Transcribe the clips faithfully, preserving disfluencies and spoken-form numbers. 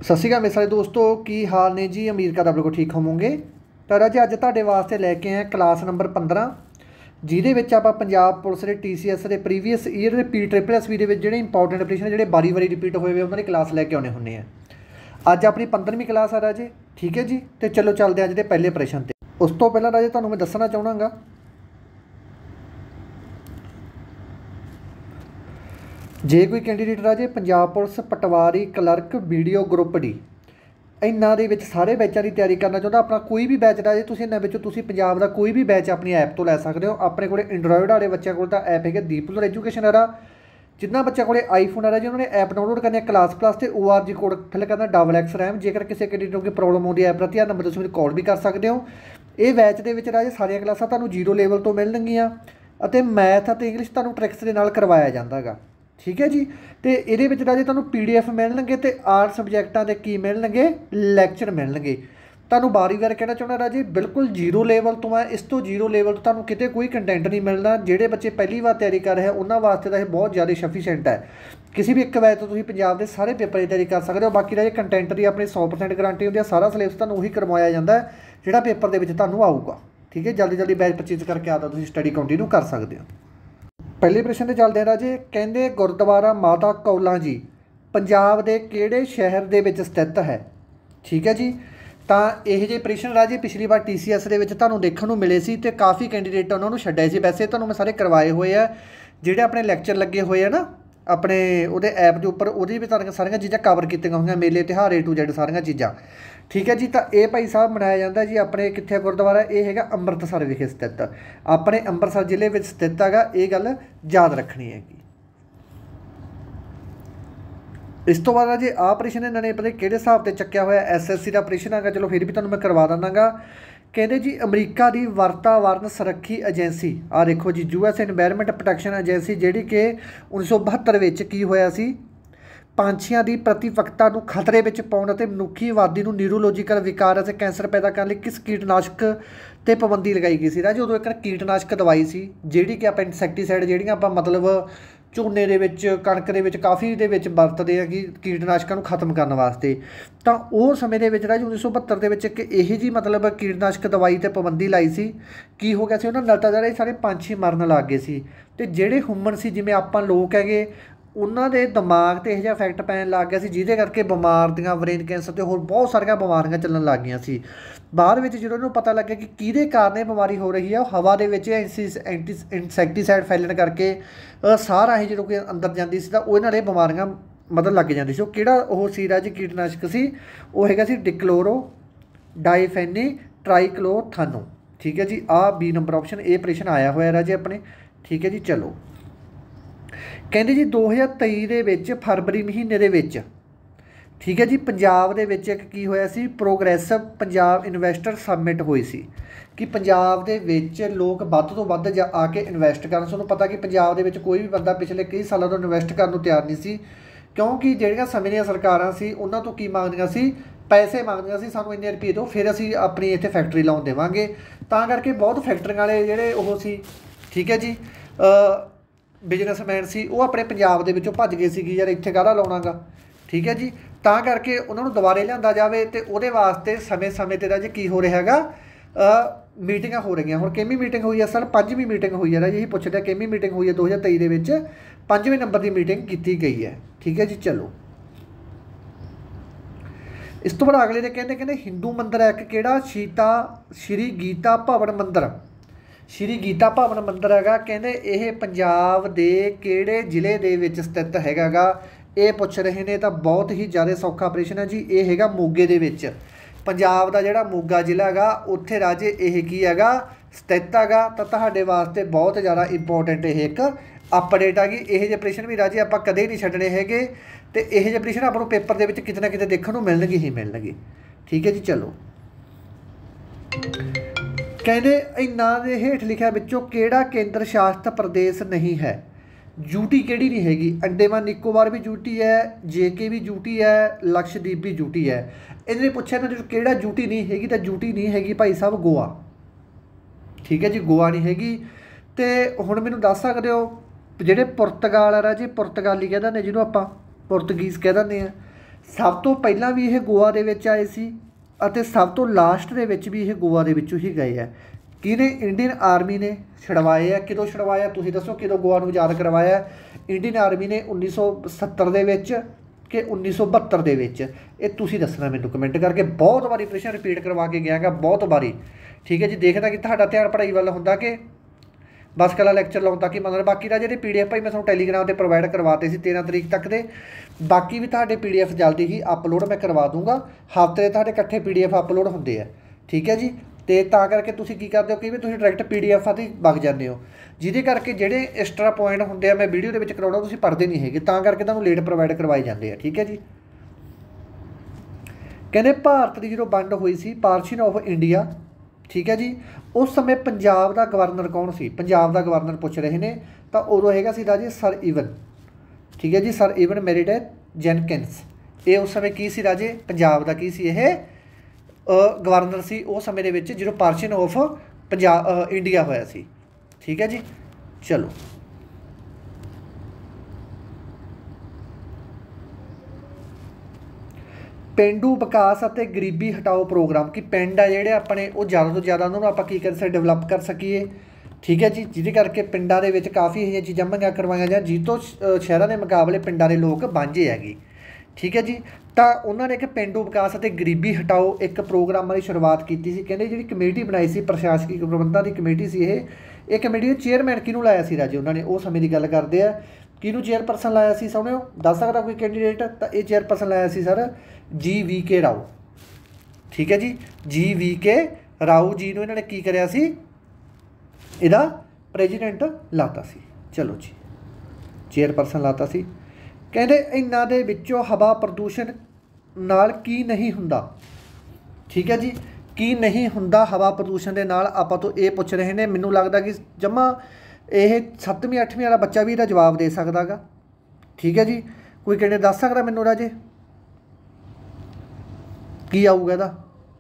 सत श्री अकाल मेरे सारे दोस्तों, की हाल ने जी। उम्मीद करदा बिल्कुल ठीक होवोगे। तो राजे अज तुहाडे वास्ते लैके आए क्लास नंबर पंद्रह, जिहदे विच आपां पंजाब पुलिस दे टी सी एस के प्रीवियस ईयर के पी ट्रिपल एस वी दे विच जिहड़े इंपोर्टेंट प्रश्न जिहड़े बारी बारी रिपीट होए हुए उन्हां दी क्लास लैके आउने हुंदे आ। अज अपनी पंद्रहवीं क्लास आ राजे, ठीक है जी। तो चलो चलते अज दे पहले प्रश्न ते। उस तो पहलां राजे तुहानूं मैं दस्सना चाहुंदा जे कोई कैंडीडेट राजे Punjab police patwari clerk VDO group D इन्हां दे विच सारे बैचां की तैयारी करना चाहुंदा, अपना कोई भी बैच राजे तुसीं इन्हां विचों तुसीं पंजाब दा कोई भी बैच अपनी ऐप तो लै सकदे हो। अपने कोल एंड्रॉयड वाले बच्चों को ऐप है दीपक एजुकेशन एरा। जिन्हां बच्चों को आईफोन आ जी उन्होंने ऐप डाउनलोड करनी है क्लास प्लस से O R G code fill करना डबल एक्स रैम। जेकर किसी कैंडीडेट को प्रॉब्लम आती है ऐप का ध्यान नंबर तुसीं मैनूं कॉल भी कर सकते हो। ये बैच दे विच राजे सारियां क्लासां तुहानूं जीरो लेवल तो मिलणगीਆਂ ਅਤੇ मैथ ਅਤੇ इंग्लिश तुहानूं ट्रिक्स दे नाल करवाया जांदा गा, ठीक है जी। तो ये राजे तुहानूं पी डी एफ मिलणगे तो आर्ट सबजैक्टां दे की मिलणगे लैक्चर मिलणगे। तुहानूं बारी बार कहना चाहुंदा राजे बिल्कुल जीरो लेवल तो है, इस तो जीरो लेवल तो तुहानूं किते कोई कंटेंट नहीं मिलना। जिहड़े बच्चे पहली बार तैयारी कर रहे हैं उन्हां वास्ते तां बहुत ज़्यादा सफिशेंट है। किसी भी एक बैच तो तुसीं पंजाब दे सारे पेपर की तैयारी कर सकते हो। बाकी राजे कंटेंट की अपनी सौ परसेंट गारंटी होंदी है। सारा सिलेबस तुहानूं उही करवाया जाता है जिहड़ा पेपर दे विच तुहानूं आऊगा, ठीक है। जल्दी जल्दी बैच परचेज करके आता तुसीं स्टडी कंटिन्यू कर सकते हो। पहले प्रश्न ते चलते हैं राजे। कहते गुरुद्वारा माता कौलां जी पंजाब के किहड़े शहर दे विच स्थित है, ठीक है जी। तो यह जे प्रश्न राजे पिछली बार टी सी एस के तुहानूं देखण नूं मिले सी ते काफ़ी कैंडीडेट उन्होंने छड्डे सी। वैसे तुहानूं मैं सारे करवाए हुए है जिहड़े अपने लैक्चर लगे हुए है ना अपने उहदे ऐप के उपर, उहदे भी तुहानूं सारियां चीज़ां कवर कीतियां होईयां, मेले तिहार ए टू जैड सारियां चीज़ां, ठीक है जी। तो ये भाई साहब मनाया जाता है जी अपने कित्थे गुरुद्वारा ये है अमृतसर विखे स्थित, अपने अमृतसर जिले में स्थित हैगा। ये गल याद रखनी हैगी। इस तो बाद जी आ प्रश्न इन्होंने पता किहड़े हिसाब से चक्या होया एस एस सी का प्रश्न हैगा। चलो फिर भी तुहानूं मैं करवा दिंदा गा। कहते जी अमरीका की वातावरण सुरक्षी एजेंसी आ देखो जी U S environment protection agency जिहड़ी कि उन्नीस सौ बहत्तर विच की होया सी ਪੰਛੀਆਂ ਦੀ प्रतिपक्षता ਨੂੰ खतरे ਵਿੱਚ ਪਾਉਣ ਅਤੇ ਮਨੁੱਖੀ ਆਬਾਦੀ ਨੂੰ ਨਿਊਰੋਲੋਜੀਕਲ ਵਿਕਾਰ ਅਤੇ ਕੈਂਸਰ ਪੈਦਾ ਕਰਨ ਲਈ ਕਿਸ ਕੀਟਨਾਸ਼ਕ ਤੇ ਪਾਬੰਦੀ ਲਗਾਈ ਗਈ ਸੀ ਰਾਜ। ਉਦੋਂ ਇੱਕ ਕੀਟਨਾਸ਼ਕ ਦਵਾਈ ਸੀ ਜਿਹੜੀ ਕਿ ਆਪਾਂ ਇਨਸੈਕਟੀਸਾਈਡ ਜਿਹੜੀਆਂ ਆਪਾਂ ਮਤਲਬ ਝੋਨੇ ਦੇ ਵਿੱਚ ਕਣਕ ਦੇ ਵਿੱਚ ਕਾਫੀ ਦੇ ਵਿੱਚ ਵਰਤਦੇ ਆ ਕਿ ਕੀਟਨਾਸ਼ਕਾਂ ਨੂੰ ਖਤਮ ਕਰਨ ਵਾਸਤੇ। ਤਾਂ ਉਹ ਸਮੇਂ ਦੇ ਵਿੱਚ ਰਾਜ ਉੱਨੀ ਸੌ ਬਹੱਤਰ ਦੇ ਵਿੱਚ ਇੱਕ ਇਹੋ ਜਿਹੀ ਮਤਲਬ ਕੀਟਨਾਸ਼ਕ ਦਵਾਈ 'ਤੇ ਪਾਬੰਦੀ ਲਾਈ ਸੀ। ਕੀ ਹੋ ਗਿਆ ਸੀ ਉਹਨਾਂ ਨਾਲ ਤਾਂ ਜਿਹੜੇ ਸਾਰੇ ਪੰਛੀ ਮਰਨ ਲੱਗ ਗਏ ਸੀ ਅਤੇ ਜਿਹੜੇ ਹਿਊਮਨ ਸੀ ਜਿਵੇਂ ਆਪਾਂ ਲੋਕ ਹੈਗੇ ਉਹਨਾਂ ਦੇ ਦਿਮਾਗ 'ਤੇ ਇਹੋ ਜਿਹਾ ਇਫੈਕਟ ਪੈਣ ਲੱਗ ਗਿਆ ਸੀ ਜਿਹਦੇ ਕਰਕੇ ਬਿਮਾਰ ਦੀਆਂ ਬਰੇਨ ਕੈਂਸਰ ਅਤੇ ਹੋਰ ਬਹੁਤ ਸਾਰੀਆਂ ਬਿਮਾਰੀਆਂ ਚੱਲਣ ਲੱਗ ਗਈਆਂ ਸੀ। ਬਾਅਦ ਵਿੱਚ ਜਦੋਂ ਉਹਨੂੰ ਪਤਾ ਲੱਗਿਆ ਕਿ ਕਿਹਦੇ ਕਾਰਨ ਇਹ ਬਿਮਾਰੀ ਹੋ ਰਹੀ ਹੈ, ਉਹ ਹਵਾ ਦੇ ਵਿੱਚ ਐਂਟੀ ਇਨਸੈਕਟੀਸਾਈਡ ਫੈਲਣ ਕਰਕੇ ਸਾਹ ਰਾਹੀਂ ਜਦੋਂ ਕਿ ਅੰਦਰ ਜਾਂਦੀ ਸੀ ਤਾਂ ਉਹਦੇ ਨਾਲ ਇਹ ਬਿਮਾਰੀਆਂ ਮਤਲਬ ਲੱਗ ਜਾਂਦੀ ਸੀ। ਉਹ ਕਿਹੜਾ ਉਹ ਸੀ ਰਾਜ ਕੀਟਨਾਸ਼ਕ ਸੀ, ਉਹ ਹੈਗਾ ਸੀ ਡਿਕਲੋਰੋ ਡਾਈਫੈਨੀ ਟਰਾਈਕਲੋਥਾਨੋ, ਠੀਕ ਹੈ ਜੀ। ਆਹ ਬੀ ਨੰਬਰ ਆਪਸ਼ਨ ਇਹ ਪ੍ਰਸ਼ਨ ਆਇਆ ਹੋਇਆ ਰਾਜੇ ਆਪਣੇ, ਠੀਕ ਹੈ ਜੀ। ਚਲੋ ਕਹਿੰਦੇ ਜੀ ਦੋ ਹਜ਼ਾਰ ਤੇਈ ਦੇ ਵਿੱਚ ਫਰਵਰੀ ਮਹੀਨੇ ਦੇ ਵਿੱਚ, ਠੀਕ ਹੈ ਜੀ, ਪੰਜਾਬ ਦੇ ਵਿੱਚ ਇੱਕ ਕੀ ਹੋਇਆ ਸੀ ਪ੍ਰੋਗਰੈਸਿਵ ਪੰਜਾਬ ਇਨਵੈਸਟਰ ਸਮਿਟ ਹੋਈ ਸੀ ਕਿ ਪੰਜਾਬ ਦੇ ਵਿੱਚ ਲੋਕ ਵੱਧ ਤੋਂ ਵੱਧ ਜਾ ਆ ਕੇ ਇਨਵੈਸਟ ਕਰਨ। ਤੁਹਾਨੂੰ ਪਤਾ ਕਿ ਪੰਜਾਬ ਦੇ ਵਿੱਚ ਕੋਈ ਵੀ ਬੰਦਾ ਪਿਛਲੇ ਕਈ ਸਾਲਾਂ ਤੋਂ ਇਨਵੈਸਟ ਕਰਨ ਨੂੰ ਤਿਆਰ ਨਹੀਂ ਸੀ, ਕਿਉਂਕਿ ਜਿਹੜੀਆਂ ਸਮੇਂ ਦੀਆਂ ਸਰਕਾਰਾਂ ਸੀ ਉਹਨਾਂ ਤੋਂ ਕੀ ਮੰਗਦੀਆਂ ਸੀ, ਪੈਸੇ ਮੰਗਦੀਆਂ ਸੀ, ਸਾਨੂੰ ਇੰਨੇ ਰੁਪਏ ਦਿਓ ਫਿਰ ਅਸੀਂ ਆਪਣੀ ਇੱਥੇ ਫੈਕਟਰੀ ਲਾਉਣ ਦੇਵਾਂਗੇ। ਤਾਂ ਕਰਕੇ ਬਹੁਤ ਫੈਕਟਰੀਆਂ ਵਾਲੇ ਜਿਹੜੇ ਉਹ ਸੀ, ਠੀਕ ਹੈ ਜੀ, ਬਿਜ਼ਨਸਮੈਨ ਸੀ, ਉਹ ਆਪਣੇ ਪੰਜਾਬ ਦੇ ਵਿੱਚੋਂ ਭੱਜ ਗਏ ਸੀ ਕਿ ਯਾਰ ਇੱਥੇ ਕਾਹਦਾ ਲਾਉਣਾ ਗਾ, ਠੀਕ ਹੈ ਜੀ। ਤਾਂ ਕਰਕੇ ਉਹਨਾਂ ਨੂੰ ਦੁਬਾਰੇ ਲਿਆਂਦਾ ਜਾਵੇ ਅਤੇ ਉਹਦੇ ਵਾਸਤੇ ਸਮੇਂ ਸਮੇਂ 'ਤੇ ਰਾਜੇ ਕੀ ਹੋ ਰਿਹਾ ਹੈਗਾ ਮੀਟਿੰਗਾਂ ਹੋ ਰਹੀਆਂ। ਹੁਣ ਕਿੰਨੀ ਮੀਟਿੰਗ ਹੋਈ ਹੈ ਸਰ? ਪੰਜਵੀਂ ਮੀਟਿੰਗ ਹੋਈ ਹੈ ਰਾਜੇ। ਇਹੀ ਪੁੱਛਦਾ ਕਿੰਨੀ ਮੀਟਿੰਗ ਹੋਈ ਹੈ ਦੋ ਹਜ਼ਾਰ ਤੇਈ ਦੇ ਵਿੱਚ ਪੰਜਵੇਂ ਨੰਬਰ ਦੀ ਮੀਟਿੰਗ ਕੀਤੀ ਗਈ ਹੈ, ਠੀਕ ਹੈ ਜੀ। ਚਲੋ ਇਸ ਤੋਂ ਬਾਅਦ ਅਗਲੇ ਦੇ ਕਹਿੰਦੇ ਕਹਿੰਦੇ ਹਿੰਦੂ ਮੰਦਰ ਹੈ ਇੱਕ ਕਿਹੜਾ ਸੀਤਾ ਸ਼੍ਰੀ ਗੀਤਾ ਭਵਨ ਮੰਦਰ, ਸ਼੍ਰੀ ਗੀਤਾ ਭਵਨ ਮੰਦਰ ਹੈਗਾ। ਕਹਿੰਦੇ ਇਹ ਪੰਜਾਬ ਦੇ ਕਿਹੜੇ ਜ਼ਿਲ੍ਹੇ ਦੇ ਵਿੱਚ ਸਥਿਤ ਹੈਗਾ ਗਾ, ਇਹ ਪੁੱਛ ਰਹੇ ਨੇ। ਤਾਂ ਬਹੁਤ ਹੀ ਜ਼ਿਆਦਾ ਸੌਖਾ ਪ੍ਰਸ਼ਨ ਹੈ ਜੀ। ਇਹ ਹੈਗਾ ਮੋਗੇ ਦੇ ਵਿੱਚ, ਪੰਜਾਬ ਦਾ ਜਿਹੜਾ ਮੋਗਾ ਜ਼ਿਲ੍ਹਾ ਹੈਗਾ ਉੱਥੇ ਰਾਜੇ ਇਹ ਕੀ ਹੈਗਾ ਸਥਿਤ ਹੈਗਾ। ਤਾਂ ਤੁਹਾਡੇ ਵਾਸਤੇ ਬਹੁਤ ਜ਼ਿਆਦਾ ਇੰਪੋਰਟੈਂਟ ਇਹ ਇੱਕ ਅਪਡੇਟ ਹੈਗੀ। ਇਹੋ ਜਿਹੇ ਪ੍ਰਸ਼ਨ ਵੀ ਰਾਜੇ ਆਪਾਂ ਕਦੇ ਨਹੀਂ ਛੱਡਣੇ ਹੈਗੇ ਅਤੇ ਇਹੋ ਜਿਹੇ ਪ੍ਰਸ਼ਨ ਆਪਾਂ ਨੂੰ ਪੇਪਰ ਦੇ ਵਿੱਚ ਕਿਤੇ ਨਾ ਕਿਤੇ ਦੇਖਣ ਨੂੰ ਮਿਲਣਗੇ ਹੀ ਮਿਲਣਗੇ, ਠੀਕ ਹੈ ਜੀ। ਚਲੋ ਕਹਿੰਦੇ ਇਹਨਾਂ ਦੇ ਹੇਠ ਲਿਖਿਆ ਵਿੱਚੋਂ ਕਿਹੜਾ ਕੇਂਦਰ ਸ਼ਾਸਿਤ ਪ੍ਰਦੇਸ਼ ਨਹੀਂ ਹੈ? ਯੂਟੀ ਕਿਹੜੀ ਨਹੀਂ ਹੈਗੀ? ਅੰਡੇਮਾਨ ਨਿਕੋਬਾਰ ਵੀ ਯੂਟੀ ਹੈ, ਜੇ ਕੇ ਵੀ ਯੂਟੀ ਹੈ, ਲਕਸ਼ਦੀਪ ਵੀ ਯੂਟੀ ਹੈ। ਇਹਨਾਂ ਨੇ ਪੁੱਛਿਆ ਨਾ ਜਦੋਂ ਕਿਹੜਾ ਯੂਟੀ ਨਹੀਂ ਹੈਗੀ ਤਾਂ ਯੂਟੀ ਨਹੀਂ ਹੈਗੀ ਭਾਈ ਸਾਹਿਬ ਗੋਆ, ਠੀਕ ਹੈ ਜੀ, ਗੋਆ ਨਹੀਂ ਹੈਗੀ। ਅਤੇ ਹੁਣ ਮੈਨੂੰ ਦੱਸ ਸਕਦੇ ਹੋ ਜਿਹੜੇ ਪੁਰਤਗਾਲ ਆ ਰਾਜੇ, ਪੁਰਤਗਾਲੀ ਕਹਿ ਦਿੰਦੇ ਜਿਹਨੂੰ ਆਪਾਂ ਪੁਰਤਗੀਜ਼ ਕਹਿ ਦਿੰਦੇ ਹਾਂ, ਸਭ ਤੋਂ ਪਹਿਲਾਂ ਵੀ ਇਹ ਗੋਆ ਦੇ ਵਿੱਚ ਆਏ ਸੀ ਅਤੇ ਸਭ ਤੋਂ ਲਾਸਟ ਦੇ ਵਿੱਚ ਵੀ ਇਹ ਗੋਆ ਦੇ ਵਿੱਚੋਂ ਹੀ ਗਏ ਆ। ਕਿਹਨੇ? ਇੰਡੀਅਨ ਆਰਮੀ ਨੇ ਛੁਡਵਾਏ ਆ। ਕਦੋਂ ਛੁਡਵਾਇਆ ਤੁਸੀਂ ਦੱਸੋ? ਕਦੋਂ ਗੋਆ ਨੂੰ ਆਜ਼ਾਦ ਕਰਵਾਇਆ? ਇੰਡੀਅਨ ਆਰਮੀ ਨੇ ਉੱਨੀ ਸੌ ਸੱਤਰ ਦੇ ਵਿੱਚ ਕਿ ਉੱਨੀ ਸੌ ਬਹੱਤਰ ਦੇ ਵਿੱਚ? ਇਹ ਤੁਸੀਂ ਦੱਸਣਾ ਮੈਨੂੰ ਕਮੈਂਟ ਕਰਕੇ। ਬਹੁਤ ਵਾਰੀ ਪ੍ਰਸ਼ਨ ਰਿਪੀਟ ਕਰਵਾ ਕੇ ਗਿਆ ਗਾ, ਬਹੁਤ ਵਾਰੀ। ਠੀਕ ਹੈ ਜੀ, ਦੇਖਦਾ ਕਿ ਤੁਹਾਡਾ ਧਿਆਨ ਪੜ੍ਹਾਈ ਵੱਲ ਹੁੰਦਾ ਕਿ ਬਸ ਕੱਲਾ ਲੈਕਚਰ ਲਾਉਣ ਤੱਕ ਹੀ ਮਤਲਬ। ਬਾਕੀ ਦਾ ਜਿਹੜੇ ਪੀ ਡੀ ਐਫ ਭਾਈ ਮੈਂ ਤੁਹਾਨੂੰ ਟੈਲੀਗ੍ਰਾਮ 'ਤੇ ਪ੍ਰੋਵਾਈਡ ਕਰਵਾਤੇ ਸੀ ਤੇਰ੍ਹਾਂ ਤਰੀਕ ਤੱਕ ਦੇ। ਬਾਕੀ ਵੀ ਤੁਹਾਡੇ ਪੀ ਡੀ ਐਫ ਜਲਦੀ ਹੀ ਅਪਲੋਡ ਮੈਂ ਕਰਵਾ ਦੂੰਗਾ। ਹਫ਼ਤੇ ਦੇ ਤੁਹਾਡੇ ਇਕੱਠੇ ਪੀ ਡੀ ਐਫ ਅਪਲੋਡ ਹੁੰਦੇ ਆ। ਠੀਕ ਹੈ ਜੀ, ਅਤੇ ਤਾਂ ਕਰਕੇ ਤੁਸੀਂ ਕੀ ਕਰਦੇ ਹੋ ਕਈ ਵਾਰ ਤੁਸੀਂ ਡਾਇਰੈਕਟ ਪੀ ਡੀ ਐਫਾਂ 'ਤੇ ਵਗ ਜਾਂਦੇ ਹੋ, ਜਿਹਦੇ ਕਰਕੇ ਜਿਹੜੇ ਐਕਸਟਰਾ ਪੁਆਇੰਟ ਹੁੰਦੇ ਆ ਮੈਂ ਵੀਡੀਓ ਦੇ ਵਿੱਚ ਕਰਾਉਣਾ ਤੁਸੀਂ ਪੜ੍ਹਦੇ ਨਹੀਂ ਹੈਗੇ, ਤਾਂ ਕਰਕੇ ਤੁਹਾਨੂੰ ਲੇਟ ਪ੍ਰੋਵਾਈਡ ਕਰਵਾਏ ਜਾਂਦੇ ਆ। ਠੀਕ ਹੈ ਜੀ, ਕਹਿੰਦੇ ਭਾਰਤ ਦੀ ਜਦੋਂ ਵੰਡ ਹੋਈ ਸੀ, ਪਾਰਟੀਸ਼ਨ ਆਫ ਇੰਡੀਆ, ਠੀਕ ਹੈ ਜੀ, ਉਸ ਸਮੇਂ ਪੰਜਾਬ ਦਾ ਗਵਰਨਰ ਕੌਣ ਸੀ? ਪੰਜਾਬ ਦਾ ਗਵਰਨਰ ਪੁੱਛ ਰਹੇ ਨੇ। ਤਾਂ ਉਦੋਂ ਹੈਗਾ ਸੀ ਰਾਜੇ ਸਰ ਈਵਨ। ਠੀਕ ਹੈ ਜੀ, ਸਰ ਈਵਨ ਮੈਰੀਡੇਥ ਜੈਨਕਿੰਸ। ਇਹ ਉਸ ਸਮੇਂ ਕੀ ਸੀ ਰਾਜੇ? ਪੰਜਾਬ ਦਾ ਕੀ ਸੀ ਇਹ? ਗਵਰਨਰ ਸੀ ਉਸ ਸਮੇਂ ਦੇ ਵਿੱਚ ਜਦੋਂ ਪਾਰਟੀਸ਼ਨ ਆਫ ਪੰਜਾਬ ਇੰਡੀਆ ਹੋਇਆ ਸੀ। ਠੀਕ ਹੈ ਜੀ, ਚਲੋ ਪੇਂਡੂ ਵਿਕਾਸ ਅਤੇ ਗਰੀਬੀ ਹਟਾਓ ਪ੍ਰੋਗਰਾਮ। ਕਿ ਪਿੰਡ ਆ ਜਿਹੜੇ ਆਪਣੇ ਉਹ ਜ਼ਿਆਦਾ ਤੋਂ ਜ਼ਿਆਦਾ ਉਹਨਾਂ ਨੂੰ ਆਪਾਂ ਕੀ ਕਰ ਸਕਦੇ? ਡਿਵੈਲਪ ਕਰ ਸਕੀਏ। ਠੀਕ ਹੈ ਜੀ, ਜਿਹਦੇ ਕਰਕੇ ਪਿੰਡਾਂ ਦੇ ਵਿੱਚ ਕਾਫੀ ਇਹ ਜਿਹੀਆਂ ਚੀਜ਼ਾਂ ਮੰਗਾਂ ਕਰਵਾਈਆਂ ਜਾਂ ਜਿਸ ਤੋਂ ਸ਼ਹਿਰਾਂ ਦੇ ਮੁਕਾਬਲੇ ਪਿੰਡਾਂ ਦੇ ਲੋਕ ਵਾਂਝੇ ਹੈਗੇ। ਠੀਕ ਹੈ ਜੀ, ਤਾਂ ਉਹਨਾਂ ਨੇ ਇੱਕ ਪੇਂਡੂ ਵਿਕਾਸ ਅਤੇ ਗਰੀਬੀ ਹਟਾਓ ਇੱਕ ਪ੍ਰੋਗਰਾਮਾਂ ਦੀ ਸ਼ੁਰੂਆਤ ਕੀਤੀ ਸੀ। ਕਹਿੰਦੇ ਜਿਹੜੀ ਕਮੇਟੀ ਬਣਾਈ ਸੀ, ਪ੍ਰਸ਼ਾਸਕੀ ਪ੍ਰਬੰਧਾਂ ਦੀ ਕਮੇਟੀ ਸੀ ਇਹ। ਇਹ ਕਮੇਟੀ ਦੇ ਚੇਅਰਮੈਨ ਕਿਹਨੂੰ ਲਾਇਆ ਸੀ ਰਾਜੇ? ਉਹਨਾਂ ਨੇ ਉਹ ਸਮੇਂ ਦੀ ਗੱਲ ਕਰਦੇ ਆ। ਕਿਹਨੂੰ ਚੇਅਰਪਰਸਨ ਲਾਇਆ ਸੀ ਸੋਹਣਿਓ? ਦੱਸ ਸਕਦਾ ਕੋਈ ਕੈਂਡੀਡੇਟ? ਤਾਂ ਇਹ ਚੇਅਰਪਰਸਨ ਲਾਇਆ ਸੀ ਸਰ ਜੀ ਵੀ ਕੇ ਰਾਓ। ਠੀਕ ਹੈ ਜੀ, ਜੀ ਵੀ ਕੇ ਰਾਓ ਜੀ ਨੂੰ ਇਹਨਾਂ ਨੇ ਕੀ ਕਰਿਆ ਸੀ? ਇਹਦਾ ਪ੍ਰੈਜ਼ੀਡੈਂਟ ਲਾਤਾ ਸੀ। ਚਲੋ ਜੀ, ਚੇਅਰਪਰਸਨ ਲਾਤਾ ਸੀ। ਕਹਿੰਦੇ ਇਹਨਾਂ ਦੇ ਵਿੱਚੋਂ ਹਵਾ ਪ੍ਰਦੂਸ਼ਣ ਨਾਲ ਕੀ ਨਹੀਂ ਹੁੰਦਾ? ਠੀਕ ਹੈ ਜੀ, ਕੀ ਨਹੀਂ ਹੁੰਦਾ ਹਵਾ ਪ੍ਰਦੂਸ਼ਣ ਦੇ ਨਾਲ? ਆਪਾਂ ਤੋਂ ਇਹ ਪੁੱਛ ਰਹੇ ਨੇ। ਮੈਨੂੰ ਲੱਗਦਾ ਕਿ ਜਮਾ ਇਹ ਸੱਤਵੀਂ ਅੱਠਵੀਂ ਵਾਲਾ ਬੱਚਾ ਵੀ ਇਹਦਾ ਜਵਾਬ ਦੇ ਸਕਦਾ ਗਾ। ਠੀਕ ਹੈ ਜੀ, ਕੋਈ ਕਹਿੰਦੇ ਦੱਸ ਸਕਦਾ ਮੈਨੂੰ ਰਾਜੇ ਕੀ ਆਊਗਾ ਇਹਦਾ?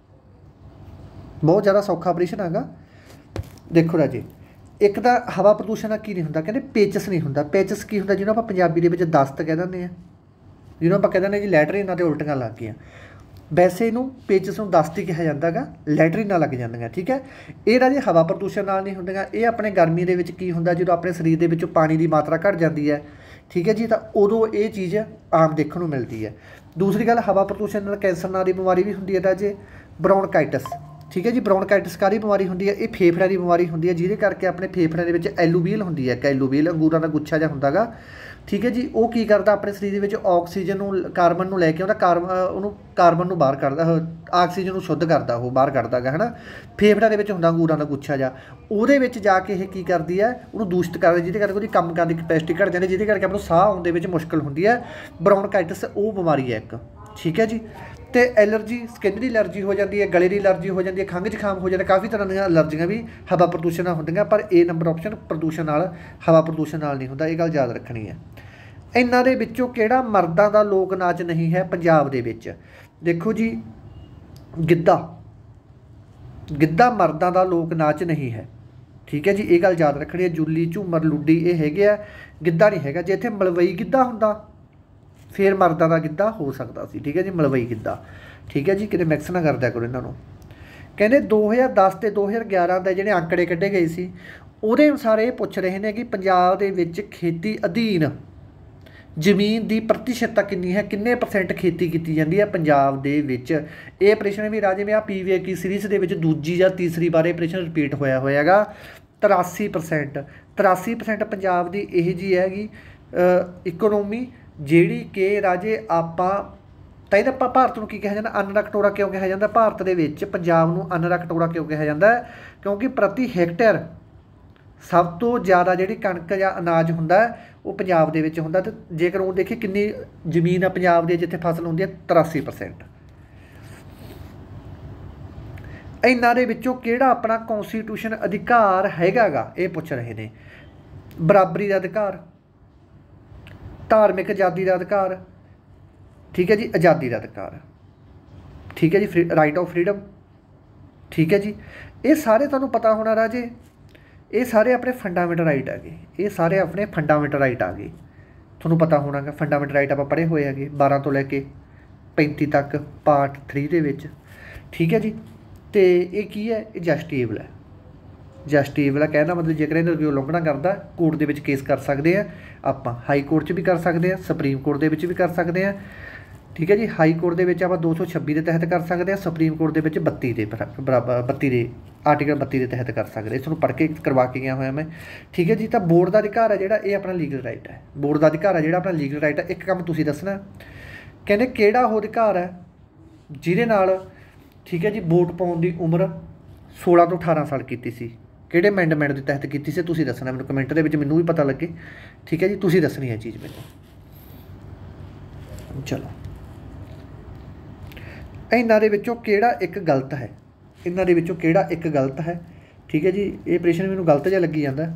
ਬਹੁਤ ਜ਼ਿਆਦਾ ਸੌਖਾ ਪ੍ਰਸ਼ਨ ਹੈਗਾ। ਦੇਖੋ ਰਾਜੇ, ਇੱਕ ਤਾਂ ਹਵਾ ਪ੍ਰਦੂਸ਼ਣ ਨਾਲ ਕੀ ਨਹੀਂ ਹੁੰਦਾ? ਕਹਿੰਦੇ ਪੇਚਸ ਨਹੀਂ ਹੁੰਦਾ। ਪੇਚਸ ਕੀ ਹੁੰਦਾ? ਜਿਹਨੂੰ ਆਪਾਂ ਪੰਜਾਬੀ ਦੇ ਵਿੱਚ ਦਸਤ ਕਹਿ ਦਿੰਦੇ ਹਾਂ, ਜਿਹਨੂੰ ਆਪਾਂ ਕਹਿ ਦਿੰਦੇ ਜੀ ਲੈਟਰੀਨਾਂ 'ਤੇ ਉਲਟੀਆਂ ਲੱਗ ਗਈਆਂ। ਵੈਸੇ ਇਹਨੂੰ ਪੇਚਸ ਨੂੰ ਦਸਤ ਹੀ ਕਿਹਾ ਜਾਂਦਾ ਗਾ, ਲੈਟਰੀਨਾਂ ਲੱਗ ਜਾਂਦੀਆਂ। ਠੀਕ ਹੈ, ਇਹ ਰਾਜੇ ਹਵਾ ਪ੍ਰਦੂਸ਼ਣ ਨਾਲ ਨਹੀਂ ਹੁੰਦੀਆਂ। ਇਹ ਆਪਣੇ ਗਰਮੀ ਦੇ ਵਿੱਚ ਕੀ ਹੁੰਦਾ? ਜਦੋਂ ਆਪਣੇ ਸਰੀਰ ਦੇ ਵਿੱਚੋਂ ਪਾਣੀ ਦੀ ਮਾਤਰਾ ਘੱਟ ਜਾਂਦੀ ਹੈ, ਠੀਕ ਹੈ ਜੀ, ਤਾਂ ਉਦੋਂ ਇਹ ਚੀਜ਼ ਆਮ ਦੇਖਣ ਨੂੰ ਮਿਲਦੀ ਹੈ। ਦੂਸਰੀ ਗੱਲ, ਹਵਾ ਪ੍ਰਦੂਸ਼ਣ ਨਾਲ ਕੈਂਸਰ ਨਾਂ ਦੀ ਬਿਮਾਰੀ ਵੀ ਹੁੰਦੀ ਹੈ ਰਾਜੇ, ਬ੍ਰੌਨਕਾਈਟਸ। ਠੀਕ ਹੈ ਜੀ, ਬ੍ਰੌਨਕਾਈਟਸ ਕਾਹਦੀ ਬਿਮਾਰੀ ਹੁੰਦੀ ਹੈ? ਇਹ ਫੇਫੜਿਆਂ ਦੀ ਬਿਮਾਰੀ ਹੁੰਦੀ ਹੈ, ਜਿਹਦੇ ਕਰਕੇ ਆਪਣੇ ਫੇਫੜਿਆਂ ਦੇ ਵਿੱਚ ਐਲੂਵੀਲ ਹੁੰਦੀ ਹੈ। ਐਲੂਵੀਲ ਅੰਗੂਰਾਂ ਦਾ ਗੁੱਛਾ ਜਿਹਾ ਹੁੰਦਾ ਗਾ। ਠੀਕ ਹੈ ਜੀ, ਉਹ ਕੀ ਕਰਦਾ? ਆਪਣੇ ਸਰੀਰ ਦੇ ਵਿੱਚ ਆਕਸੀਜਨ ਨੂੰ, ਕਾਰਬਨ ਨੂੰ ਲੈ ਕੇ ਆਉਂਦਾ, ਕਾਰਬਨ ਉਹਨੂੰ ਕਾਰਬਨ ਨੂੰ ਬਾਹਰ ਕੱਢਦਾ, ਆਕਸੀਜਨ ਨੂੰ ਸ਼ੁੱਧ ਕਰਦਾ, ਉਹ ਬਾਹਰ ਕੱਢਦਾ ਗਾ, ਹੈ ਨਾ। ਫੇਫੜਿਆਂ ਦੇ ਵਿੱਚ ਹੁੰਦਾ ਅੰਗੂਰਾਂ ਦਾ ਗੁੱਛਾ ਜਿਹਾ, ਉਹਦੇ ਵਿੱਚ ਜਾ ਕੇ ਇਹ ਕੀ ਕਰਦੀ ਹੈ? ਉਹਨੂੰ ਦੂਸ਼ਿਤ ਕਰਦੀ, ਜਿਹਦੇ ਕਰਕੇ ਉਹਦੀ ਕੰਮ ਕਰਨ ਦੀ ਕਪੈਸਿਟੀ ਘੱਟ ਜਾਂਦੀ, ਜਿਹਦੇ ਕਰਕੇ ਆਪਾਂ ਨੂੰ ਸਾਹ ਆਉਣ ਦੇ ਵਿੱਚ ਮੁਸ਼ਕਿਲ ਹੁੰਦੀ ਹੈ। ਬ੍ਰੌਨਕਾਈਟਸ ਉਹ ਬਿਮਾਰੀ ਹੈ ਇੱਕ। ਠੀਕ ਹੈ ਜੀ, ਅਤੇ ਐਲਰਜੀ, ਸਕਿਨ ਦੀ ਐਲਰਜੀ ਹੋ ਜਾਂਦੀ ਹੈ, ਗਲੇ ਦੀ ਐਲਰਜੀ ਹੋ ਜਾਂਦੀ ਹੈ, ਖੰਘ ਜ਼ੁਕਾਮ ਹੋ ਜਾਂਦਾ। ਕਾਫੀ ਤਰ੍ਹਾਂ ਦੀਆਂ ਐਲਰਜੀਆਂ ਵੀ ਹਵਾ ਪ੍ਰਦੂਸ਼ਣ ਨਾਲ ਹੁੰਦੀਆਂ, ਪਰ ਏ ਨੰਬਰ ਆਪਸ਼ਨ ਪ੍ਰਦੂਸ਼ਣ ਨਾਲ, ਹਵਾ ਪ੍ਰਦੂਸ਼ਣ ਨਾਲ ਨਹੀਂ ਹੁੰਦਾ। ਇਹ ਗੱਲ ਯਾਦ ਰੱਖਣੀ ਹੈ। ਇਹਨਾਂ ਦੇ ਵਿੱਚੋਂ ਕਿਹੜਾ ਮਰਦਾਂ ਦਾ ਲੋਕ ਨਾਚ ਨਹੀਂ ਹੈ ਪੰਜਾਬ ਦੇ ਵਿੱਚ? ਦੇਖੋ ਜੀ, ਗਿੱਧਾ। ਗਿੱਧਾ ਮਰਦਾਂ ਦਾ ਲੋਕ ਨਾਚ ਨਹੀਂ ਹੈ। ਠੀਕ ਹੈ ਜੀ, ਇਹ ਗੱਲ ਯਾਦ ਰੱਖਣੀ ਹੈ। ਜੁੱਲੀ, ਝੂਮਰ, ਲੁੱਡੀ ਇਹ ਹੈਗੇ ਆ, ਗਿੱਧਾ ਨਹੀਂ ਹੈਗਾ। ਜੇ ਇੱਥੇ ਮਲਵਈ ਗਿੱਧਾ ਹੁੰਦਾ ਫਿਰ ਮਰਦਾਂ ਦਾ ਗਿੱਧਾ ਹੋ ਸਕਦਾ ਸੀ। ਠੀਕ ਹੈ ਜੀ, ਮਲਵਈ ਗਿੱਧਾ। ਠੀਕ ਹੈ ਜੀ, ਕਿਤੇ ਮਿਕਸ ਨਾ ਕਰਦਿਆ ਕਰੋ ਇਹਨਾਂ ਨੂੰ। ਕਹਿੰਦੇ ਦੋ ਹਜ਼ਾਰ ਦਸ ਅਤੇ ਦੋ ਹਜ਼ਾਰ ਗਿਆਰਾਂ ਦੇ ਜਿਹੜੇ ਅੰਕੜੇ ਕੱਢੇ ਗਏ ਸੀ, ਉਹਦੇ ਅਨੁਸਾਰ ਇਹ ਪੁੱਛ ਰਹੇ ਨੇ ਕਿ ਪੰਜਾਬ ਦੇ ਵਿੱਚ ਖੇਤੀ ਅਧੀਨ ਜ਼ਮੀਨ ਦੀ ਪ੍ਰਤੀਸ਼ਤਤਾ ਕਿੰਨੀ ਹੈ? ਕਿੰਨੇ ਪਰਸੈਂਟ ਖੇਤੀ ਕੀਤੀ ਜਾਂਦੀ ਹੈ ਪੰਜਾਬ ਦੇ ਵਿੱਚ? ਇਹ ਪ੍ਰਸ਼ਨ ਵੀ ਰਾਜੇ ਮੈਂ ਆ ਪੀ ਵੀ ਕੀ ਸੀਰੀਜ਼ ਦੇ ਵਿੱਚ ਦੂਜੀ ਜਾਂ ਤੀਸਰੀ ਵਾਰ ਇਹ ਪ੍ਰਸ਼ਨ ਰਿਪੀਟ ਹੋਇਆ ਹੋਇਆ ਹੈਗਾ। ਤਰਾਸੀ ਪਰਸੈਂਟ ਤਰਾਸੀ ਪਰਸੈਂਟ ਪੰਜਾਬ ਦੀ ਇਹ ਜਿਹੀ ਹੈਗੀ ਇਕੋਨੋਮੀ, ਜਿਹੜੀ ਕਿ ਰਾਜੇ ਆਪਾਂ ਤਾਂ ਇਹਦਾ ਆਪਾਂ ਭਾਰਤ ਨੂੰ ਕੀ ਕਿਹਾ ਜਾਂਦਾ? ਅੰਨ ਦਾ ਕਟੋਰਾ ਕਿਉਂ ਕਿਹਾ ਜਾਂਦਾ? ਭਾਰਤ ਦੇ ਵਿੱਚ ਪੰਜਾਬ ਨੂੰ ਅੰਨ ਦਾ ਕਟੋਰਾ ਕਿਉਂ ਕਿਹਾ ਜਾਂਦਾ? ਕਿਉਂਕਿ ਪ੍ਰਤੀ ਹੈਕਟੇਅਰ ਸਭ ਤੋਂ ਜ਼ਿਆਦਾ ਜਿਹੜੀ ਕਣਕ ਜਾਂ ਅਨਾਜ ਹੁੰਦਾ ਉਹ ਪੰਜਾਬ ਦੇ ਵਿੱਚ ਹੁੰਦਾ। ਅਤੇ ਜੇਕਰ ਉਹ ਦੇਖੀਏ ਕਿੰਨੀ ਜ਼ਮੀਨ ਆ ਪੰਜਾਬ ਦੀ ਜਿੱਥੇ ਫਸਲ ਹੁੰਦੀ ਹੈ, ਤਰਾਸੀ ਪਰਸੈਂਟ। ਇਹਨਾਂ ਦੇ ਵਿੱਚੋਂ ਕਿਹੜਾ ਆਪਣਾ ਕੌਂਸਟੀਟਿਊਸ਼ਨ ਅਧਿਕਾਰ ਹੈਗਾ ਗਾ? ਇਹ ਪੁੱਛ ਰਹੇ ਨੇ। ਬਰਾਬਰੀ ਦਾ ਅਧਿਕਾਰ, ਧਾਰਮਿਕ ਆਜ਼ਾਦੀ ਦਾ ਅਧਿਕਾਰ, ਠੀਕ ਹੈ ਜੀ, ਆਜ਼ਾਦੀ ਦਾ ਅਧਿਕਾਰ, ਠੀਕ ਹੈ ਜੀ, ਫਰੀ ਰਾਈਟ ਆਫ ਫਰੀਡਮ। ਠੀਕ ਹੈ ਜੀ, ਇਹ ਸਾਰੇ ਤੁਹਾਨੂੰ ਪਤਾ ਹੋਣਾ ਰਾਜੇ, ਇਹ ਸਾਰੇ ਆਪਣੇ ਫੰਡਾਮੈਂਟਲ ਰਾਈਟ ਆ ਗਏ। ਇਹ ਸਾਰੇ ਆਪਣੇ ਫੰਡਾਮੈਂਟਲ ਰਾਈਟ ਆ ਗਏ, ਤੁਹਾਨੂੰ ਪਤਾ ਹੋਣਾ ਗਾ। ਫੰਡਾਮੈਂਟਲ ਰਾਈਟ ਆਪਾਂ ਪੜ੍ਹੇ ਹੋਏ ਹੈਗੇ ਬਾਰਾਂ ਤੋਂ ਲੈ ਕੇ पैंती तक पार्ट थ्री दे विच, ठीक है जी। तो ये की है, ये जस्टिएबल है, जस्टिएबल है कहना मतलब जेकर इन्हें कोई उलंघना करता कोर्ट दे विच केस कर सकते हैं आपां, हाई कोर्ट च भी कर सकते हैं, सुप्रीम कोर्ट दे विच भी कर सकते हैं, ठीक है जी। हाई कोर्ट दे विच आपां दो सौ छब्बी के तहत कर सकते हैं, सुप्रीम कोर्ट दे विच बत्ती के बराबर बत्ती के आर्टिकल बत्ती के तहत कर सकते हैं। इसनूं पढ़ के करवा के गया होया मैं, ठीक है जी। तो बोर्ड का अधिकार है जिहड़ा ये अपना लीगल राइट है, बोर्ड का अधिकार है जिहड़ा अपना लीगल राइट है। एक काम तुसीं दसना, कहंदे किहड़ा वो अधिकार है जिहदे नाल, ठीक है जी, वोट पाउण दी उम्र सोलह तो अठारह साल कीती सी, किहड़े अमेंडमेंट के तहत कीती सी, तुसीं दसना मैनूं कमेंट दे विच, मैनूं भी पता लगे, ठीक है जी। तुसीं दसनी है चीज़ मैनूं। चलो इन्हां दे विचों किहड़ा एक गलत है, इन्हां दे विचों किहड़ा एक गलत है, ठीक है जी। ये प्रश्न मैनूं गलत जिहा लगी जांदा,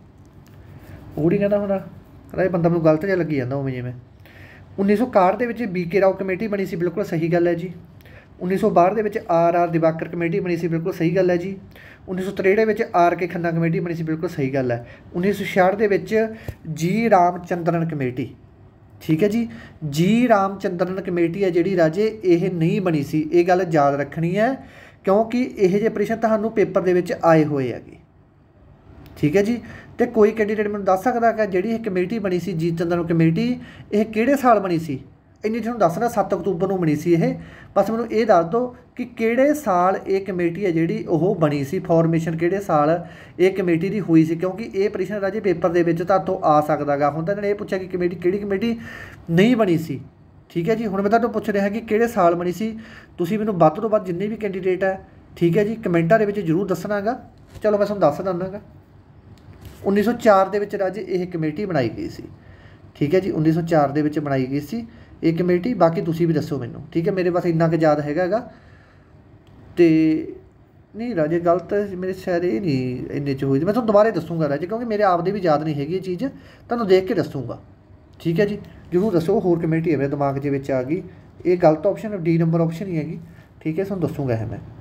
ਉਹ ਨਹੀਂ ਕਹਿੰਦਾ ਹੁੰਦਾ ਰਾਏ ਬੰਦਾ ਮੈਨੂੰ गलत ਜਿਹਾ ਲੱਗੀ ਜਾਂਦਾ ਉਵੇਂ ਜਿਵੇਂ। उन्नीस सौ इकाहठ ਦੇ ਵਿੱਚ ਬੀ ਕੇ ਰਾਓ ਕਮੇਟੀ ਬਣੀ ਸੀ, ਬਿਲਕੁਲ ਸਹੀ ਗੱਲ ਹੈ ਜੀ। उन्नीस सौ बाहठ ਦੇ ਵਿੱਚ ਆਰ ਆਰ ਦਿਵਾਕਰ ਕਮੇਟੀ ਬਣੀ ਸੀ, ਬਿਲਕੁਲ ਸਹੀ ਗੱਲ ਹੈ ਜੀ। उन्नीस सौ तिरेहठ ਦੇ ਵਿੱਚ ਆਰ ਕੇ ਖੰਨਾ ਕਮੇਟੀ ਬਣੀ ਸੀ, ਬਿਲਕੁਲ ਸਹੀ ਗੱਲ ਹੈ। उन्नीस सौ छियासठ ਦੇ ਵਿੱਚ ਜੀ ਰਾਮਚੰਦਰਨ ਕਮੇਟੀ, ठीक है जी, जी रामचंद्रन कमेटी है जिहड़ी राजे ये नहीं बनी सी, ये गल याद रखनी है क्योंकि यह जे प्रश्न तुहानूं पेपर दे विच आए हुए हैगे, ठीक है जी। तो कोई कैंडीडेट मैनूं दस सकदा कि जिहड़ी कमेटी बनी सी जी चंद्रन कमेटी, ये किहड़े साल बनी सी? इन्नी तुहानूं दसना सत्त अक्तूबर नूं बनी सी। ये बस मैनूं ये दस दो कि किहड़े साल ये कमेटी है जिहड़ी ओह बनी सी, फॉर्मेशन किहड़े साल ये कमेटी दी हुई सी, क्योंकि ये प्रश्न राजे पेपर दे विच तुहातों आ सकदा गा। हुण तां इन्हां ने ये पुछिआ कि कमेटी किहड़ी कमेटी नहीं बनी सी, ठीक है जी। हुण मैं तुहानूं पुछ रिहा कि किहड़े साल बनी सी, तुसीं मैनूं वध तों वध जिन्ने भी कैंडीडेट है, ठीक है जी, कमेंटां दे विच जरूर दसना गा। चलो मैं तुहानूं दस दिंदा गा। उन्नीस सौ चार दे विच राजे ये कमेटी बनाई गई सी, ठीक है जी। उन्नीस सौ चार दे विच बनाई गई सी ये कमेटी, बाकी तुसीं भी दसो मैनूं, ठीक है। मेरे पास इन्ना कुछ याद हैगा गा ते नहीं राजे गलत मेरे शायद ये नहीं इन्ने च हुई। मैं तुहानूं दोबारा दसूँगा राजे, क्योंकि मेरे आप दे भी याद नहीं हैगी ये चीज़, तुहानूं देख के दसूँगा, ठीक है जी। जरूर दसो होर कमेटी है मेरे दिमाग दे विच आ गई, ये गलत ऑप्शन डी नंबर ऑप्शन ही हैगी, ठीक है। तुहानूं दसूँगा है मैं।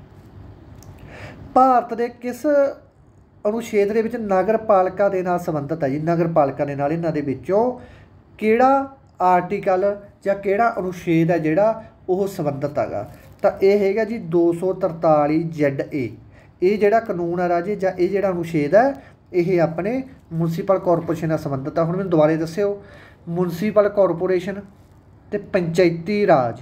भारत के किस अनुच्छेद दे विच नगरपालिका दे नाल संबंधित है जी, नगरपालिका दे नाल इन्हां दे विचों किहड़ा आर्टिकल ਜਾਂ ਕਿਹੜਾ अनुच्छेद है जिहड़ा ਉਹ संबंधित हैगा? ਤਾਂ ਇਹ ਹੈਗਾ ਜੀ दो सौ तरताली ਜ਼ੈਡ ਏ। ਇਹ ਜਿਹੜਾ ਕਾਨੂੰਨ ਹੈ ਰਾਜੇ ਜਾਂ ਇਹ ਜਿਹੜਾ अनुच्छेद ਹੈ ਇਹ ਆਪਣੇ म्यूनसिपल कॉरपोरेशन ਨਾਲ ਸੰਬੰਧਿਤ ਹੈ। ਹੁਣ ਮੈਨੂੰ ਦੁਬਾਰੇ ਦੱਸਿਓ, म्यूनसिपल कॉरपोरेशन ਤੇ ਪੰਚਾਇਤੀ ਰਾਜ